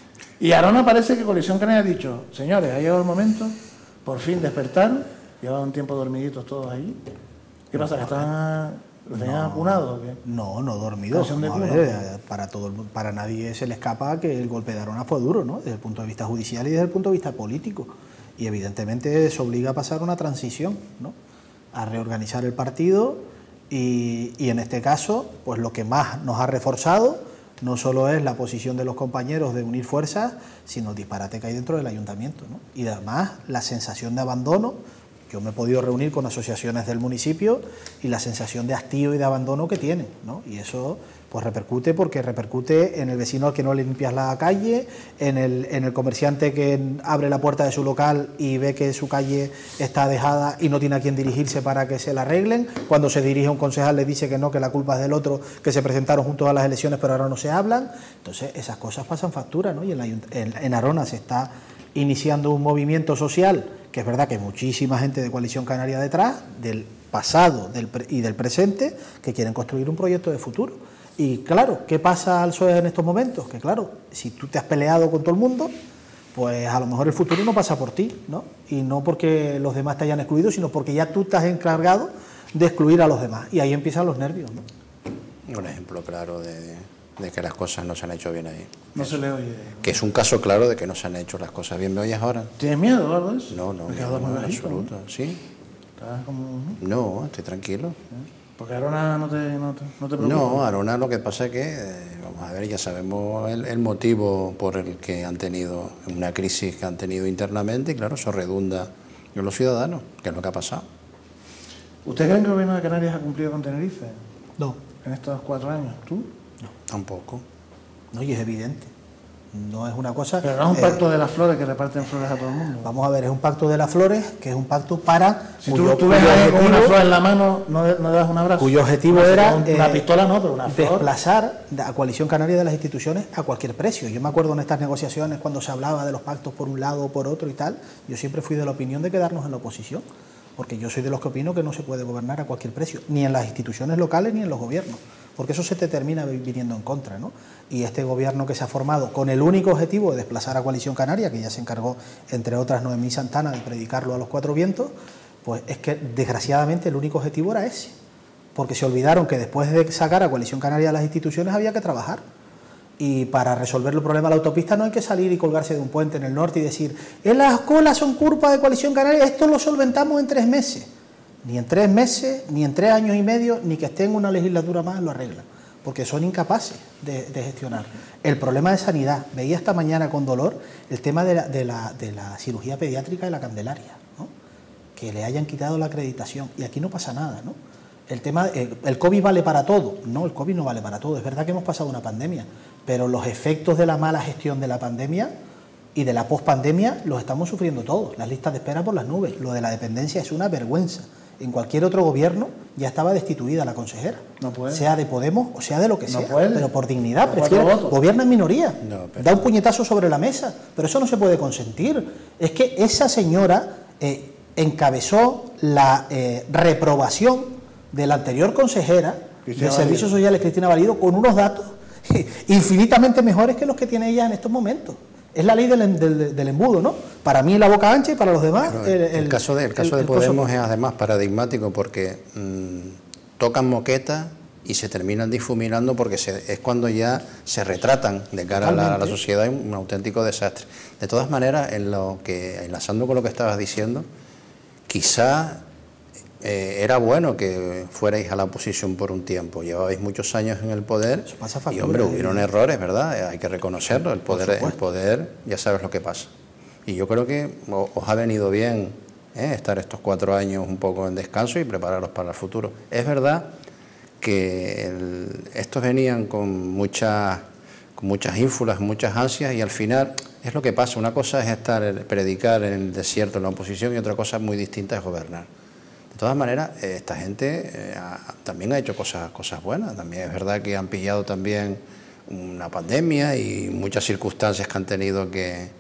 A: Y Arona parece que Coalición Canaria ha dicho, señores, ha llegado el momento, por fin despertaron, llevaban un tiempo dormiditos todos ahí. ¿Qué pasa? ¿Que estaban, los tenían no, apunados o qué?
J: No, no dormidos. A ver, para, todo, para nadie se le escapa que el golpe de Arona fue duro, ¿no? Desde el punto de vista judicial y desde el punto de vista político. Y evidentemente eso obliga a pasar una transición, ¿no? A reorganizar el partido y, y en este caso, pues lo que más nos ha reforzado no solo es la posición de los compañeros de unir fuerzas, sino el disparate que hay dentro del ayuntamiento, ¿no? Y además la sensación de abandono. Yo me he podido reunir con asociaciones del municipio y la sensación de hastío y de abandono que tienen, ¿no? Y eso pues repercute porque repercute en el vecino al que no le limpias la calle, en el, en el comerciante que abre la puerta de su local y ve que su calle está dejada y no tiene a quién dirigirse para que se la arreglen. Cuando se dirige a un concejal le dice que no, que la culpa es del otro, que se presentaron juntos a las elecciones pero ahora no se hablan. Entonces esas cosas pasan factura, ¿no? Y en, la, en, en Arona se está iniciando un movimiento social, que es verdad que hay muchísima gente de Coalición Canaria detrás, del pasado del pre y del presente, que quieren construir un proyecto de futuro. Y claro, ¿qué pasa al P S O E en estos momentos? Que claro, si tú te has peleado con todo el mundo, pues a lo mejor el futuro no pasa por ti, ¿no? Y no porque los demás te hayan excluido, sino porque ya tú te has encargado de excluir a los demás. Y ahí empiezan los nervios, ¿no?
K: Un ejemplo claro de, de que las cosas no se han hecho bien ahí.
A: No se le oye.
K: Que es un caso claro de que no se han hecho las cosas bien. ¿Me oyes ahora?
A: ¿Tienes miedo o algo de eso?
K: No, no, miedo, no, en absoluto. ¿Sí?
A: ¿Estás como...?
K: No, estoy tranquilo.
A: Porque Arona no te, no te, no te preocupa.
K: No, Arona lo que pasa es que, eh, vamos a ver, ya sabemos el, el motivo por el que han tenido una crisis que han tenido internamente y claro, eso redunda y los ciudadanos, que es lo que ha pasado.
A: ¿Usted cree que el Gobierno de Canarias ha cumplido con Tenerife?
J: No.
A: En estos cuatro años, ¿tú?
J: No.
K: Tampoco.
J: No, y es evidente. No es una cosa...
A: Pero no es un
J: eh,
A: pacto de las flores que reparten flores a todo el mundo.
J: Vamos a ver, es un pacto de las flores, que es un pacto para...
A: Si tú, tú ves a alguien con una flor en la mano, no, no das un abrazo.
J: Cuyo objetivo
A: no,
J: era...
A: Una
J: eh,
A: pistola no, pero una flor.
J: Desplazar a Coalición Canaria de las instituciones a cualquier precio. Yo me acuerdo en estas negociaciones cuando se hablaba de los pactos por un lado o por otro y tal, yo siempre fui de la opinión de quedarnos en la oposición, porque yo soy de los que opino que no se puede gobernar a cualquier precio, ni en las instituciones locales ni en los gobiernos, porque eso se te termina viniendo en contra, ¿no? Y este gobierno que se ha formado con el único objetivo de desplazar a Coalición Canaria, que ya se encargó, entre otras, Noemí Santana, de predicarlo a los cuatro vientos, pues es que desgraciadamente el único objetivo era ese, porque se olvidaron que después de sacar a Coalición Canaria de las instituciones había que trabajar. Y para resolver el problema de la autopista no hay que salir y colgarse de un puente en el norte y decir, en las colas son culpa de Coalición Canaria, esto lo solventamos en tres meses. Ni en tres meses, ni en tres años y medio, ni que esté en una legislatura más lo arreglan, porque son incapaces de, de gestionar. El problema de sanidad, veía esta mañana con dolor el tema de la, de la, de la cirugía pediátrica de la Candelaria, ¿no? Que le hayan quitado la acreditación, y aquí no pasa nada, ¿no? El tema, el, el COVID vale para todo, no, el COVID no vale para todo, es verdad que hemos pasado una pandemia, pero los efectos de la mala gestión de la pandemia y de la pospandemia los estamos sufriendo todos, las listas de espera por las nubes, lo de la dependencia es una vergüenza. En cualquier otro gobierno ya estaba destituida la consejera,
A: no puede.
J: Sea de Podemos o sea de lo que
A: no
J: sea,
A: puede.
J: Pero por dignidad,
A: no
J: prefiere, gobierna en minoría,
K: no, pero...
J: da un puñetazo sobre la mesa, pero eso no se puede consentir. Es que esa señora eh, encabezó la eh, reprobación de la anterior consejera
A: Cristina
J: de Servicios
A: Valido.
J: Sociales, Cristina Valido, con unos datos infinitamente mejores que los que tiene ella en estos momentos. Es la ley del, del, del embudo, ¿no? Para mí la boca ancha y para los demás...
K: Claro,
J: el,
K: el, el caso de, el caso el, de Podemos coso... es además paradigmático porque mmm, tocan moqueta y se terminan difuminando porque se, es cuando ya se retratan de cara a la, a la sociedad un auténtico desastre. De todas maneras, en lo que, enlazando con lo que estabas diciendo, quizá... Eh, era bueno que fuerais a la oposición por un tiempo, llevabais muchos años en el poder factura, y hombre, hubieron eh, errores, ¿verdad? Eh, hay que reconocerlo, el poder, el poder ya sabes lo que pasa. Y yo creo que os ha venido bien eh, estar estos cuatro años un poco en descanso y prepararos para el futuro. Es verdad que el, estos venían con muchas, con muchas ínfulas, muchas ansias y al final es lo que pasa, una cosa es estar, predicar en el desierto en la oposición y otra cosa muy distinta es gobernar. De todas maneras, eh, esta gente eh, ha, también ha hecho cosas, cosas buenas. También es verdad que han pillado también una pandemia y muchas circunstancias que han tenido que,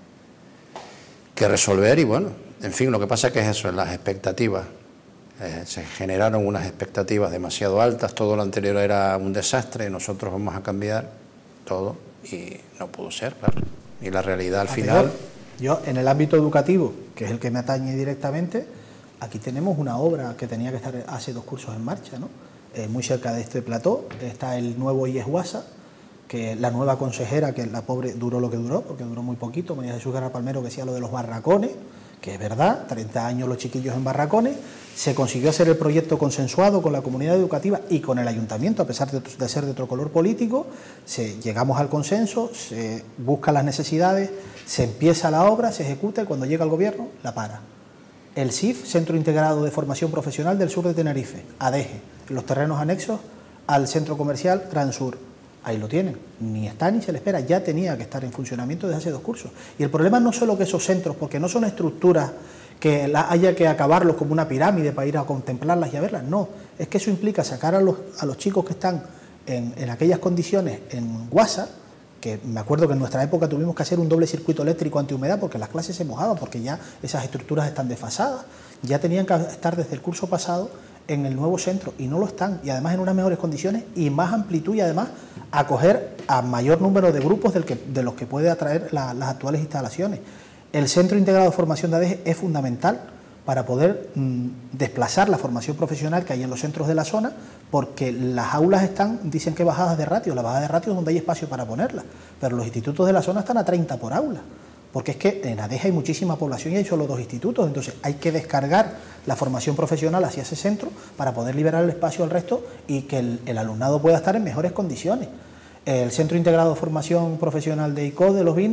K: que resolver. Y bueno, en fin, lo que pasa es que es eso, las expectativas. Eh, se generaron unas expectativas demasiado altas, todo lo anterior era un desastre, nosotros vamos a cambiar todo y no pudo ser, claro. Y la realidad al final...
J: Yo, en el ámbito educativo, que es el que me atañe directamente... Aquí tenemos una obra que tenía que estar hace dos cursos en marcha, ¿no? Eh, muy cerca de este plató está el nuevo I E S Guasa, que la nueva consejera, que la pobre duró lo que duró, porque duró muy poquito, María Jesús Guerra Palmero, que decía lo de los barracones, que es verdad, treinta años los chiquillos en barracones, se consiguió hacer el proyecto consensuado con la comunidad educativa y con el ayuntamiento, a pesar de, de ser de otro color político, se, llegamos al consenso, se buscan las necesidades, se empieza la obra, se ejecuta y cuando llega el gobierno la para. El C I F, Centro Integrado de Formación Profesional del Sur de Tenerife, A D E G E, en los terrenos anexos al Centro Comercial Gran Sur. Ahí lo tienen, ni está ni se le espera, ya tenía que estar en funcionamiento desde hace dos cursos. Y el problema no es solo que esos centros, porque no son estructuras que la haya que acabarlos como una pirámide para ir a contemplarlas y a verlas, no, es que eso implica sacar a los, a los chicos que están en, en aquellas condiciones en Guasa, que me acuerdo que en nuestra época tuvimos que hacer un doble circuito eléctrico antihumedad porque las clases se mojaban, porque ya esas estructuras están desfasadas, ya tenían que estar desde el curso pasado en el nuevo centro y no lo están, y además en unas mejores condiciones y más amplitud y además acoger a mayor número de grupos del que, de los que puede atraer la, las actuales instalaciones. El Centro Integrado de Formación de A D E G E es fundamental para poder mmm, desplazar la formación profesional que hay en los centros de la zona, porque las aulas están, dicen que bajadas de ratio, la bajada de ratio es donde hay espacio para ponerlas, pero los institutos de la zona están a treinta por aula, porque es que en A D E G E hay muchísima población y hay solo dos institutos, entonces hay que descargar la formación profesional hacia ese centro para poder liberar el espacio al resto y que el, el alumnado pueda estar en mejores condiciones. El Centro Integrado de Formación Profesional de I C O de Los Vinos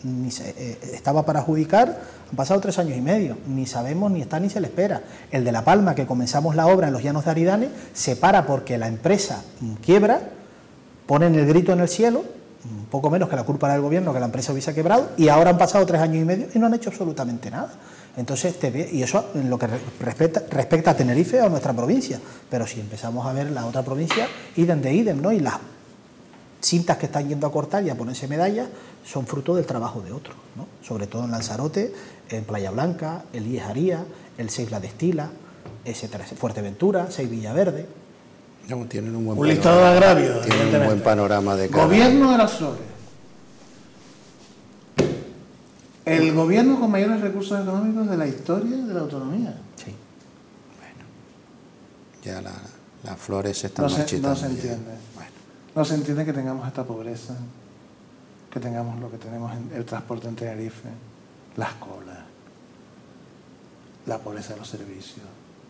J: ni se, eh, estaba para adjudicar, han pasado tres años y medio, ni sabemos ni está ni se le espera. El de La Palma, que comenzamos la obra en los Llanos de Aridane, se para porque la empresa quiebra, ponen el grito en el cielo, un poco menos que la culpa era del gobierno, que la empresa hubiese quebrado, y ahora han pasado tres años y medio y no han hecho absolutamente nada. Entonces, te ve, y eso en lo que respecta, respecta a Tenerife o a nuestra provincia, pero si empezamos a ver la otra provincia, idem de idem, ¿no? Y las cintas que están yendo a cortar y a ponerse medallas son fruto del trabajo de otros, ¿no? Sobre todo en Lanzarote, en Playa Blanca, el I E S Aría, el seis La Destila, etcétera, Fuerteventura, seis Villaverde.
K: No, tienen un buen
A: un listado de agravios.
K: Tienen un buen panorama de cada...
A: Gobierno de la Azores. El gobierno con mayores recursos económicos de la historia de la autonomía.
J: Sí.
K: Bueno, ya la, las flores se están
A: no se,
K: marchitando.
A: No se entiende. Bueno. No se entiende que tengamos esta pobreza, que tengamos lo que tenemos en el transporte en Tenerife, las colas, la pobreza de los servicios.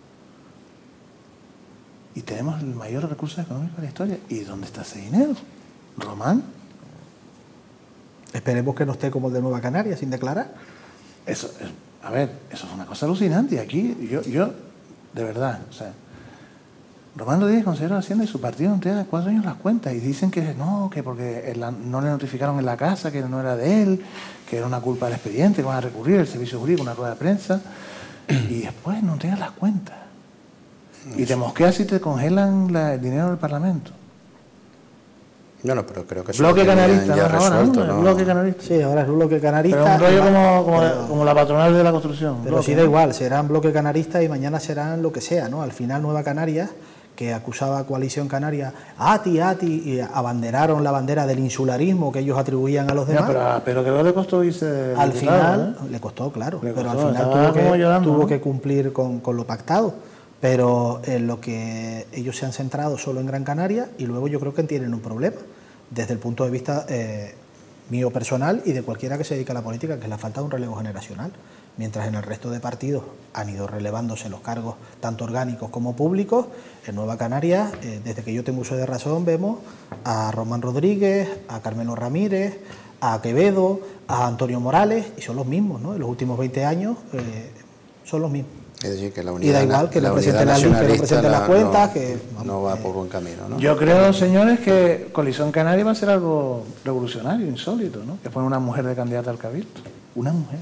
A: Y tenemos el mayor recurso económico de la historia. ¿Y dónde está ese dinero? ¿Román?
J: Esperemos que no esté como el de Nueva Canaria, sin declarar.
A: Eso, a ver, eso es una cosa alucinante. Y aquí, yo, yo de verdad, o sea, Román Rodríguez, consejero de Hacienda, y su partido no entrega cuatro años las cuentas. Y dicen que no, que porque la, no le notificaron en la casa, que no era de él, que era una culpa del expediente, que van a recurrir el servicio jurídico, una rueda de prensa. Y después no entregan las cuentas. Y te mosqueas si te congelan la, el dinero del Parlamento.
K: Bueno, pero creo que
A: bloque canarista,
K: ya
A: ¿no?
K: resuelto,
A: ahora, ¿no?
K: ¿no?
A: Bloque canarista.
J: Sí, ahora es un bloque canarista.
A: Pero un rollo
J: mañana,
A: como, como,
J: pero,
A: como la patronal de la construcción.
J: Pero
A: bloque,
J: sí da
A: ¿no?
J: igual, serán bloque canarista y mañana serán lo que sea, ¿no? Al final Nueva Canarias, que acusaba a Coalición Canaria, Ati, Ati, y abanderaron la bandera del insularismo que ellos atribuían a los demás.
A: Ya, pero, pero que no le costó irse.
J: Al
A: diputado,
J: final,
A: ¿eh?
J: le costó, claro,
A: Le
J: pero
A: costó,
J: al final
A: estaba
J: tuvo, que,
A: como llorando,
J: tuvo
A: ¿no?
J: que cumplir con, con lo pactado. Pero en lo que ellos se han centrado solo en Gran Canaria y luego yo creo que tienen un problema desde el punto de vista eh, mío personal y de cualquiera que se dedique a la política, que es la falta de un relevo generacional. Mientras en el resto de partidos han ido relevándose los cargos tanto orgánicos como públicos, en Nueva Canarias, eh, desde que yo tengo uso de razón, vemos a Román Rodríguez, a Carmelo Ramírez, a Quevedo, a Antonio Morales, y son los mismos, ¿no? En los últimos veinte años eh, son los mismos.
K: Es decir, que la unidad,
J: y da igual que
K: la
J: no presenten la luz, que no presenten las cuentas,
K: no,
J: que... Vamos,
K: no va
J: eh,
K: por buen camino, ¿no?
A: Yo creo, señores, que Coalición Canaria va a ser algo revolucionario, insólito, ¿no? Que pone una mujer de candidata al Cabildo. Una mujer.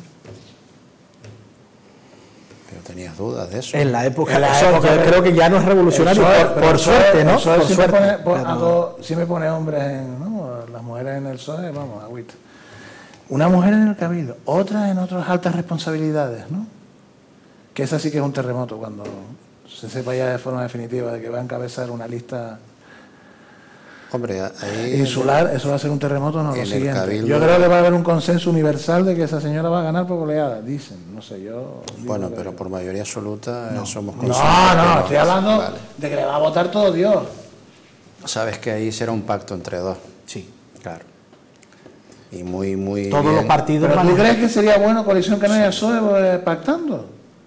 K: Pero tenías dudas de eso.
J: En la época,
A: En la
J: eso,
A: época
J: yo
A: de-
J: creo que ya no es revolucionario,
A: El P S O E,
J: por,
A: pero
J: por
A: el P S O E,
J: suerte, ¿no?
A: el P S O E
J: Por
A: siempre
J: suerte.
A: pone, por- a
J: Pero-
A: todos- siempre pone hombres en, ¿no? Las mujeres en el P S O E, vamos, agüita. Una mujer en el Cabildo, otra en otras altas responsabilidades, ¿no? Que esa sí que es un terremoto cuando se sepa ya de forma definitiva de que va a encabezar una lista
K: Hombre, ahí...
A: insular, eso va a ser un terremoto, no,
K: en
A: lo
K: el
A: siguiente.
K: Cabildo-
A: Yo creo que va a haber un consenso universal de que esa señora va a ganar por goleada, dicen, no sé, yo...
K: Bueno,
A: digo
K: pero
A: que-
K: por mayoría absoluta
A: No.
K: somos
A: No,
K: conscientes que
A: no, estoy hablando
K: Vale.
A: de que le va a votar todo Dios.
K: Sabes que ahí será un pacto entre dos.
J: Sí.
K: Claro. Y muy, muy
J: Todos
K: bien.
J: los partidos...
A: ¿Pero tú
J: manejan-
A: crees que sería bueno Coalición Canaria P S O E pactando?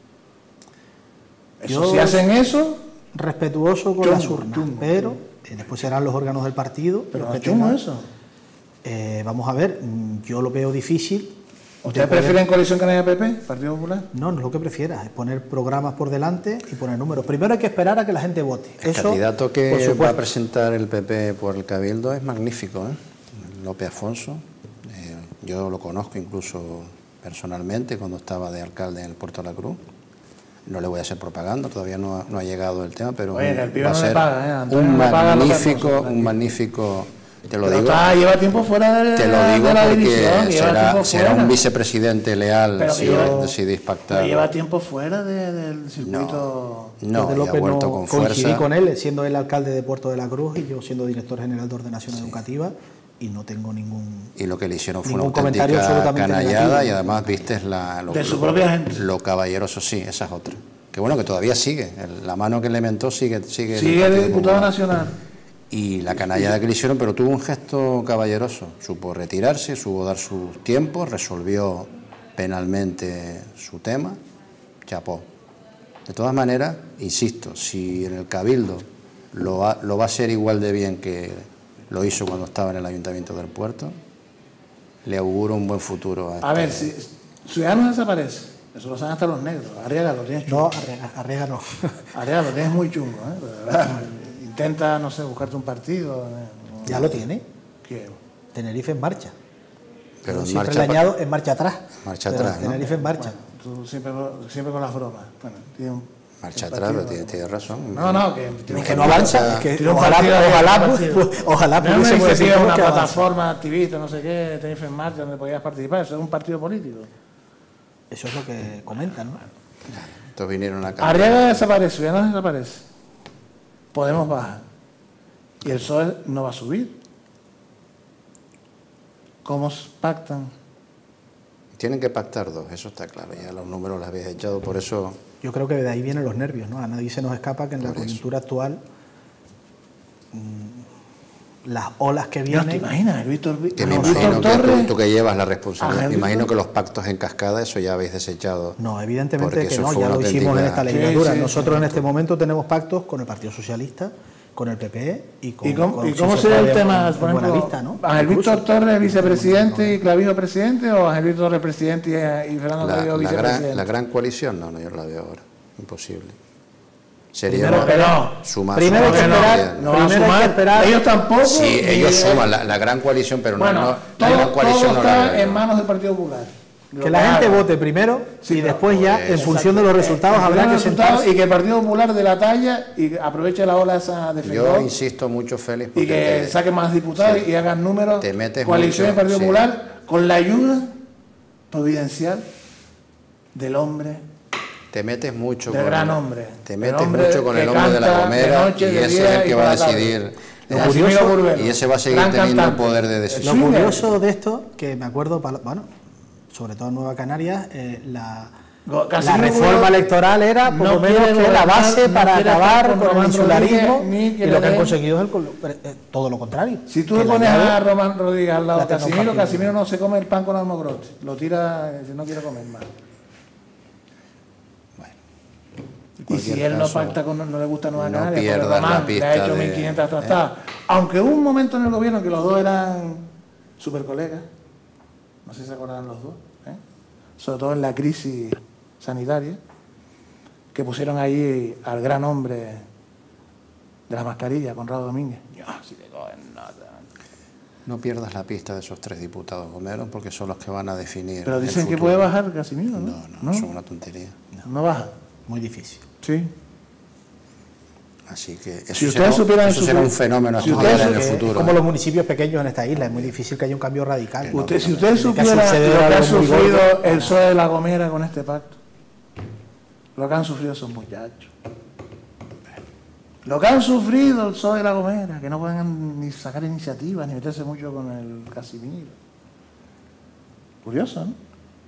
A: Eso,
J: Yo-
A: si hacen eso,
J: respetuoso con
A: Chungo,
J: las urnas,
A: chungo.
J: pero eh, después serán los órganos del partido.
A: pero
J: los
A: no
J: que
A: chungo
J: tengan-
A: eso.
J: Eh, vamos a ver, mm, yo lo veo difícil.
A: ¿Ustedes
J: de poder-
A: prefieren Coalición Canaria P P, Partido Popular?
J: No, no es lo que prefieras, es poner programas por delante y poner números. Primero hay que esperar a que la gente vote.
K: El
J: Eso,
K: candidato
J: por
K: que va a
J: supuesto.
K: presentar el P P por el Cabildo es magnífico, ¿eh? López Afonso. Eh, yo lo conozco incluso personalmente cuando estaba de alcalde en el Puerto de la Cruz. No le voy a hacer propaganda, todavía no ha, no ha llegado el tema, pero
A: Oye,
K: un-
A: que el pibe
K: va a
A: no le
K: ser
A: paga, ¿eh? Antonio
K: un
A: no le paga López
K: magnífico,
A: Afonso,
K: un magnífico, te lo
A: Pero
K: digo,
A: está, lleva tiempo fuera de,
K: te lo
A: de
K: digo
A: la
K: porque
A: división, lleva
K: será,
A: tiempo
K: será
A: fuera.
K: un vicepresidente leal
A: Pero
K: si
A: que lleva-
K: decidís
A: Pero
K: pactar.
A: lleva tiempo fuera de- del circuito...
K: No,
J: Desde
K: y ha
J: López
K: vuelto
J: no
K: con
J: coincidí
K: fuerza.
J: con él, siendo él alcalde de Puerto de la Cruz y yo siendo director general de Ordenación Educativa, y no tengo ningún...
K: Y lo que le hicieron fue una
J: Ningún comentario
K: auténtica
J: absolutamente
K: canallada
J: negativo.
K: y además viste la, lo,
A: De su
K: lo-
A: propia gente.
K: lo caballeroso, sí, esa es otra. Que bueno, que todavía sigue, el- la mano que le mentó sigue sigue, en el
A: Sigue
K: Partido
A: de diputado
K: Popular.
A: nacional.
K: Y la canallada que le hicieron, pero tuvo un gesto caballeroso, supo retirarse, supo dar sus tiempos, resolvió penalmente su tema, chapó. De todas maneras, insisto, si en el Cabildo lo va, lo va a hacer igual de bien que lo hizo cuando estaba en el Ayuntamiento del Puerto, le auguro un buen futuro. A,
A: a ver, si Ciudadanos desaparece, eso lo saben hasta los negros. Arriaga lo tienes chungo.
J: No, Arriaga, Arriaga no.
A: Arriaga lo tienes muy chungo, ¿eh? De verdad. Intenta, no sé, buscarte un partido. ¿eh?
J: Ya lo tiene.
A: ¿Qué?
J: Tenerife en marcha.
K: Pero en
J: siempre
K: marcha
J: le añado en marcha atrás.
K: Marcha
J: pero
K: atrás, ¿no?
J: Tenerife en marcha.
A: Bueno, tú siempre, siempre con las bromas. Bueno, tiene un,
K: marcha atrás, pero tiene, tiene razón.
A: No, no, que,
J: que, que no avanza. Es que
A: ojalá,
J: ojalá, pues, pues, ojalá
A: no es una
J: pudiésemos decir
A: iniciativa, una
J: que
A: plataforma activista, no sé qué, Tenerife en marcha, donde podías participar. Eso es un partido político.
J: Eso es lo que comentan, ¿no?
K: Entonces vinieron acá.
A: Arriaga desaparece, Ciudadanos desaparece. Podemos bajar. Y el P S O E no va a subir. ¿Cómo pactan?
K: Tienen que pactar dos, eso está claro. Ya los números los habéis echado, por eso...
J: Yo creo que de ahí vienen los nervios, ¿no? A nadie se nos escapa que en la
K: Por
J: coyuntura actual mmm, las olas que vienen...
A: No, ¿te imaginas? El Víctor,
K: que me
A: no,
K: imagino
A: Víctor
K: que
A: Torres,
K: tú, tú que llevas la responsabilidad,
A: Ángel
K: me imagino
A: Víctor.
K: que los pactos en cascada, eso ya habéis desechado.
J: No, evidentemente
K: porque
J: que
K: eso
J: no,
K: fue
J: ya
K: una
J: lo hicimos en
K: auténtica-
J: esta legislatura.
A: Sí, sí,
J: Nosotros
A: sí.
J: en este momento tenemos pactos con el Partido Socialista, con el P P E y con...
A: ¿Y cómo,
J: con,
A: y
J: si
A: cómo
J: se
A: sería el
J: puede,
A: tema?
J: con-
A: Por
J: con
A: ejemplo,
J: Buenavista, ¿no?
A: ¿Ángel
J: Incluso.
A: Víctor Torres vicepresidente y Clavijo presidente o Ángel Víctor Torres presidente y, y Fernando
K: La,
A: Clavijo
K: la
A: vicepresidente?
K: gran, la gran coalición, no, no, yo no la veo ahora. Imposible. Sería
J: Primero que no.
K: sumar.
J: Primero hay que
K: sumar,
J: esperar,
K: no,
A: No va a
J: Primero hay que
A: sumar.
J: esperar.
A: Ellos tampoco.
K: Sí,
A: ni-
K: ellos suman la, la gran coalición, pero no,
A: Bueno,
K: no, la
A: todo,
K: gran coalición
A: todo
K: no la
A: está
K: veo.
A: en manos del Partido Popular.
J: Que la gente vote primero
A: Sí,
J: y
A: pero-
J: después ya,
K: pues,
J: en función de los resultados,
A: Eh,
J: habrá
A: los
J: que
A: resultados
J: sentarse.
A: y que el Partido Popular de la talla y aproveche la ola esa de
K: Yo
A: Feijóo
K: insisto mucho, Félix,
A: y
K: porque
A: que
K: te-
A: saquen más diputados
K: sí.
A: y hagan números.
K: Te metes
A: coalición del
K: mucho,
A: Partido
K: sí.
A: Popular con la ayuda providencial del hombre.
K: te metes mucho
A: Del
K: con
A: gran hombre.
K: te
A: El
K: metes
A: hombre
K: mucho con
A: que
K: el hombre de la
A: canta
K: Gomera
A: de noche,
K: y
A: de
K: ese
A: día
K: es el que
A: y
K: va a
A: por la tarde.
K: decidir.
A: Lo
J: Casimiro
A: curioso,
J: Burbelo,
K: Y ese va a seguir
A: gran
K: teniendo
A: cantante.
K: poder de
J: Lo
K: decisión.
A: Swinger.
J: curioso de esto, que me acuerdo, pa- bueno, sobre todo en Nueva Canarias, eh, la,
A: Go-
J: la
A: Casimiro
J: reforma
A: Burbelo
J: electoral era por
A: no
J: lo menos
A: quiere
J: que la base
A: gobernar, no
J: para
A: quiere
J: acabar
A: estar con
J: con el
A: Román
J: insularismo,
A: Rodríguez, ni que
J: y
A: le
J: lo que han
A: den-
J: conseguido es el col- eh, todo lo contrario.
A: Si tú
J: Que
A: le
J: la
A: pones
J: llave-
A: a Román Rodríguez al lado
J: la
A: de
J: tenga un
A: Casimiro,
J: partido.
A: Casimiro no se come el pan con almogrote. Lo tira, si no quiere comer más. Y
K: cualquier
A: si él no
K: caso,
A: pacta con, no le gusta Nueva
K: no
A: Canarias, porque
K: pierdas la
A: Román le ha
K: pista
A: hecho
K: de-
A: mil quinientas tratadas. Aunque hubo un momento en el gobierno que los dos eran super colegas, no sé si se acordarán los dos, ¿eh? Sobre todo en la crisis sanitaria, que pusieron ahí al gran hombre de la mascarilla, Conrado Domínguez. Yo, si te cogen nota.
K: No pierdas la pista de esos tres diputados gomeros porque son los que van a definir.
A: Pero
K: el
A: dicen que
K: futuro.
A: puede bajar Casimiro, ¿no?
K: No, no, no, son una tontería.
A: No baja.
J: Muy difícil.
A: Sí.
K: Así que eso
A: Si
K: será,
A: ustedes supieran
K: eso
A: su-
K: será un fenómeno a
A: si
K: estudiar
A: ustedes-
K: en el
J: Que
K: futuro.
J: es como los municipios pequeños en esta isla, es muy difícil que haya un cambio radical. ¿no?
A: Usted, si ustedes
J: Tiene que
A: supieran
J: suceder
A: lo que ha
J: algo muy
A: sufrido
J: gordo.
A: el P S O E de La Gomera con este pacto, lo que han sufrido esos muchachos, lo que han sufrido el P S O E de La Gomera, que no pueden ni sacar iniciativas ni meterse mucho con el Casimiro. Curioso, ¿no?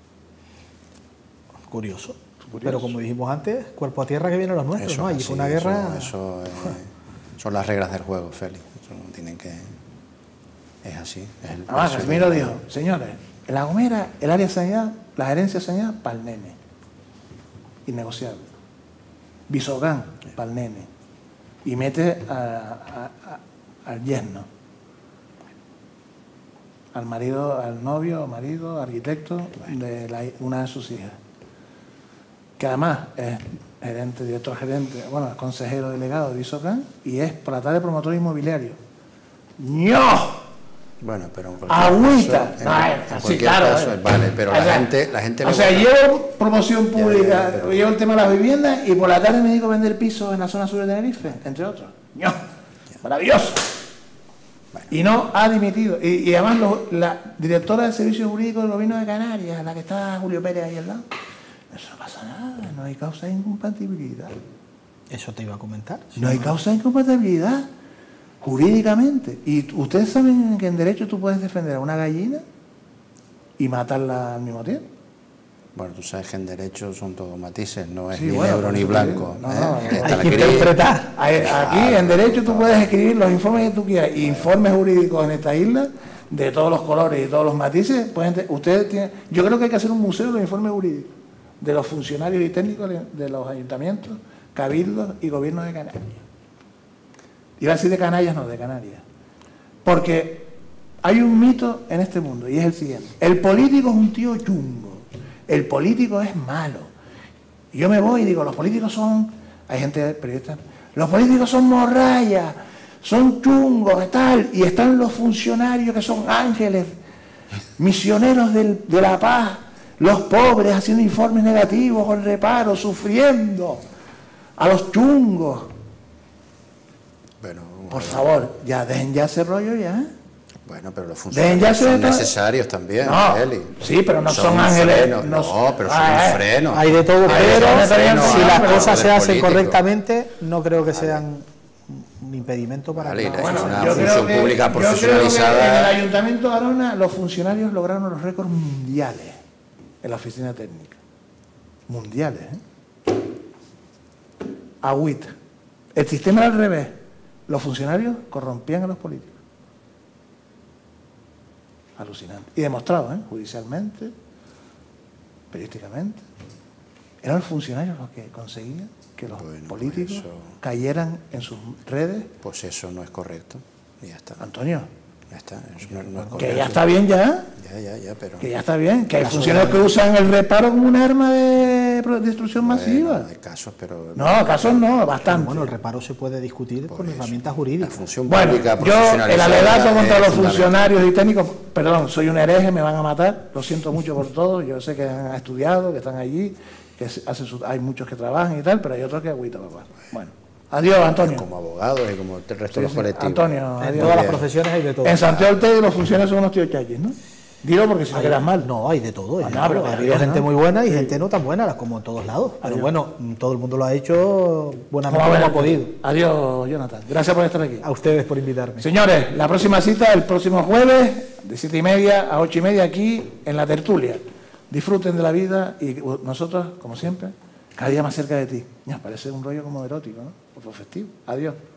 J: Curioso.
A: Curioso.
J: Pero como dijimos antes, cuerpo a tierra que vienen los nuestros,
K: Eso
J: ¿no?
K: es
J: Allí
K: así,
J: fue una
K: eso-
J: guerra...
K: Eso, eh, son las reglas del juego, Félix. Eso no tienen que. Es así. Es el
A: Además,
K: precio
A: Casimiro
K: del
A: dijo,
K: juego.
A: señores, en La Gomera, el área de sanidad, la gerencia de sanidad, para el nene. Innegociable. Bisogán, para el nene. Y mete a- a- a- al yerno. Al marido, al novio o marido, arquitecto de la- una de sus hijas. Que además es gerente, director gerente, bueno, es consejero delegado de Bisogán y es por la tarde promotor inmobiliario. ¡No!
K: Bueno, pero en cualquier
A: Agüita.
K: caso, en-
A: No,
K: en
A: es así,
K: cualquier
A: claro.
K: caso,
A: eh.
K: vale, pero
A: O
K: la
A: sea,
K: gente, la gente
A: O
K: le
A: sea,
K: gusta.
A: llevo promoción
K: Ya, ya,
A: pública,
K: ya, pero-
A: llevo el tema de las viviendas y por la tarde me dedico a vender pisos en la zona sur de Tenerife, entre otros. ¡No! Maravilloso. Y no ha dimitido. Y, y además lo- la directora del Servicio Jurídico del Gobierno de Canarias, la que está Julio Pérez ahí al lado, eso no pasa nada, no hay causa de incompatibilidad.
J: Eso te iba a comentar.
A: No hay causa de incompatibilidad jurídicamente. Y ustedes saben que en derecho tú puedes defender a una gallina y matarla al mismo tiempo.
K: Bueno, tú sabes que en derecho son todos matices, no es
A: Sí,
K: ni
A: bueno,
K: negro
A: por
K: ni
A: eso te
K: blanco.
A: digo. No,
K: ¿eh?
A: no,
K: Está
J: Hay
K: la
J: que
K: gris.
J: interpretar.
A: Ahí- Aquí en derecho tú puedes escribir los informes que tú quieras, informes jurídicos en esta isla, de todos los colores y todos los matices. Pueden te- ustedes tienen, yo creo que hay que hacer un museo de los informes jurídicos, de los funcionarios y técnicos de- de los ayuntamientos, cabildos y gobiernos de Canarias. Iba a decir de Canarias, no, de Canarias. Porque hay un mito en este mundo y es el siguiente. El político es un tío chungo. El político es malo. Y yo me voy y digo, los políticos son... Hay gente periodista. Los políticos son morrayas, son chungos y tal. Y están los funcionarios que son ángeles, misioneros del, de la paz. Los pobres haciendo informes negativos, con reparo, sufriendo. A los chungos.
K: Bueno,
A: por favor, ya dejen ya ese rollo ya.
K: Bueno, pero los funcionarios son necesarios también,
A: no,
K: Eli.
A: Sí, pero no son,
K: son
A: ángeles.
K: Freno, no, no, pero son
A: ah,
K: un freno.
J: Hay de todo, pero
A: freno,
J: si
A: no,
J: las
A: pero
J: cosas se hacen
K: político.
J: correctamente, no creo que sean un impedimento para...
K: Vale,
J: nada.
K: bueno, es una
A: yo
K: función
A: creo que,
K: pública
A: yo creo
K: profesionalizada.
A: que en el Ayuntamiento de Arona los funcionarios lograron los récords mundiales en la oficina técnica. Mundiales, ¿eh? Agüita. El sistema era al revés. Los funcionarios corrompían a los políticos. Alucinante. Y demostrado, ¿eh? Judicialmente, periodísticamente. Eran los funcionarios los que conseguían que los
K: bueno,
A: políticos
K: eso...
A: cayeran en sus redes.
K: Pues eso no es correcto. Y ya está.
A: Antonio.
K: Ya está. Eso no, no es correcto.
A: Que ya está bien ya.
K: Ya, ya, ya, pero...
A: Que ya está bien. Que hay funcionarios que usan el reparo como un arma de destrucción
K: bueno,
A: masiva.
K: hay casos, pero...
A: No, casos no, bastante.
J: Bueno, el reparo se puede discutir
K: Por
J: con
K: eso.
J: herramientas jurídicas.
K: La función
A: Bueno,
K: pública
A: yo el
K: profesionalizada
A: alegato contra
K: es
A: los
K: fundamental.
A: funcionarios y técnicos, perdón, soy un hereje, me van a matar, lo siento mucho por todo, yo sé que han estudiado, que están allí, que hacen su, hay muchos que trabajan y tal, pero hay otros que agüita, papá. Bueno, adiós, Antonio.
K: Como abogados y como el resto
A: Sí,
K: de los
A: sí.
K: colectivos.
A: Antonio,
J: En
A: adiós.
J: todas las profesiones hay de todo.
A: En Santiago del Teide los funcionarios son unos tíos chayis, ¿no? Dilo porque si no
J: Hay-
A: quedas mal.
J: No, hay de todo. hay
A: Ah,
J: de
A: no,
J: todo.
A: pero
J: Ha
A: hay
J: habido
A: bien,
J: gente
A: ¿no?
J: muy buena y
A: Sí.
J: gente no tan buena, como en todos lados. Pero
A: Adiós.
J: bueno, todo el mundo lo ha hecho buenamente
A: Vamos a
J: como
A: ver.
J: ha podido.
A: Adiós, Jonathan. Gracias por estar aquí.
J: A ustedes por invitarme.
A: Señores, la próxima cita el próximo jueves de siete y media a ocho y media aquí en la tertulia. Disfruten de la vida y nosotros, como siempre, cada día más cerca de ti. Nos parece un rollo como erótico, ¿no? O festivo. Adiós.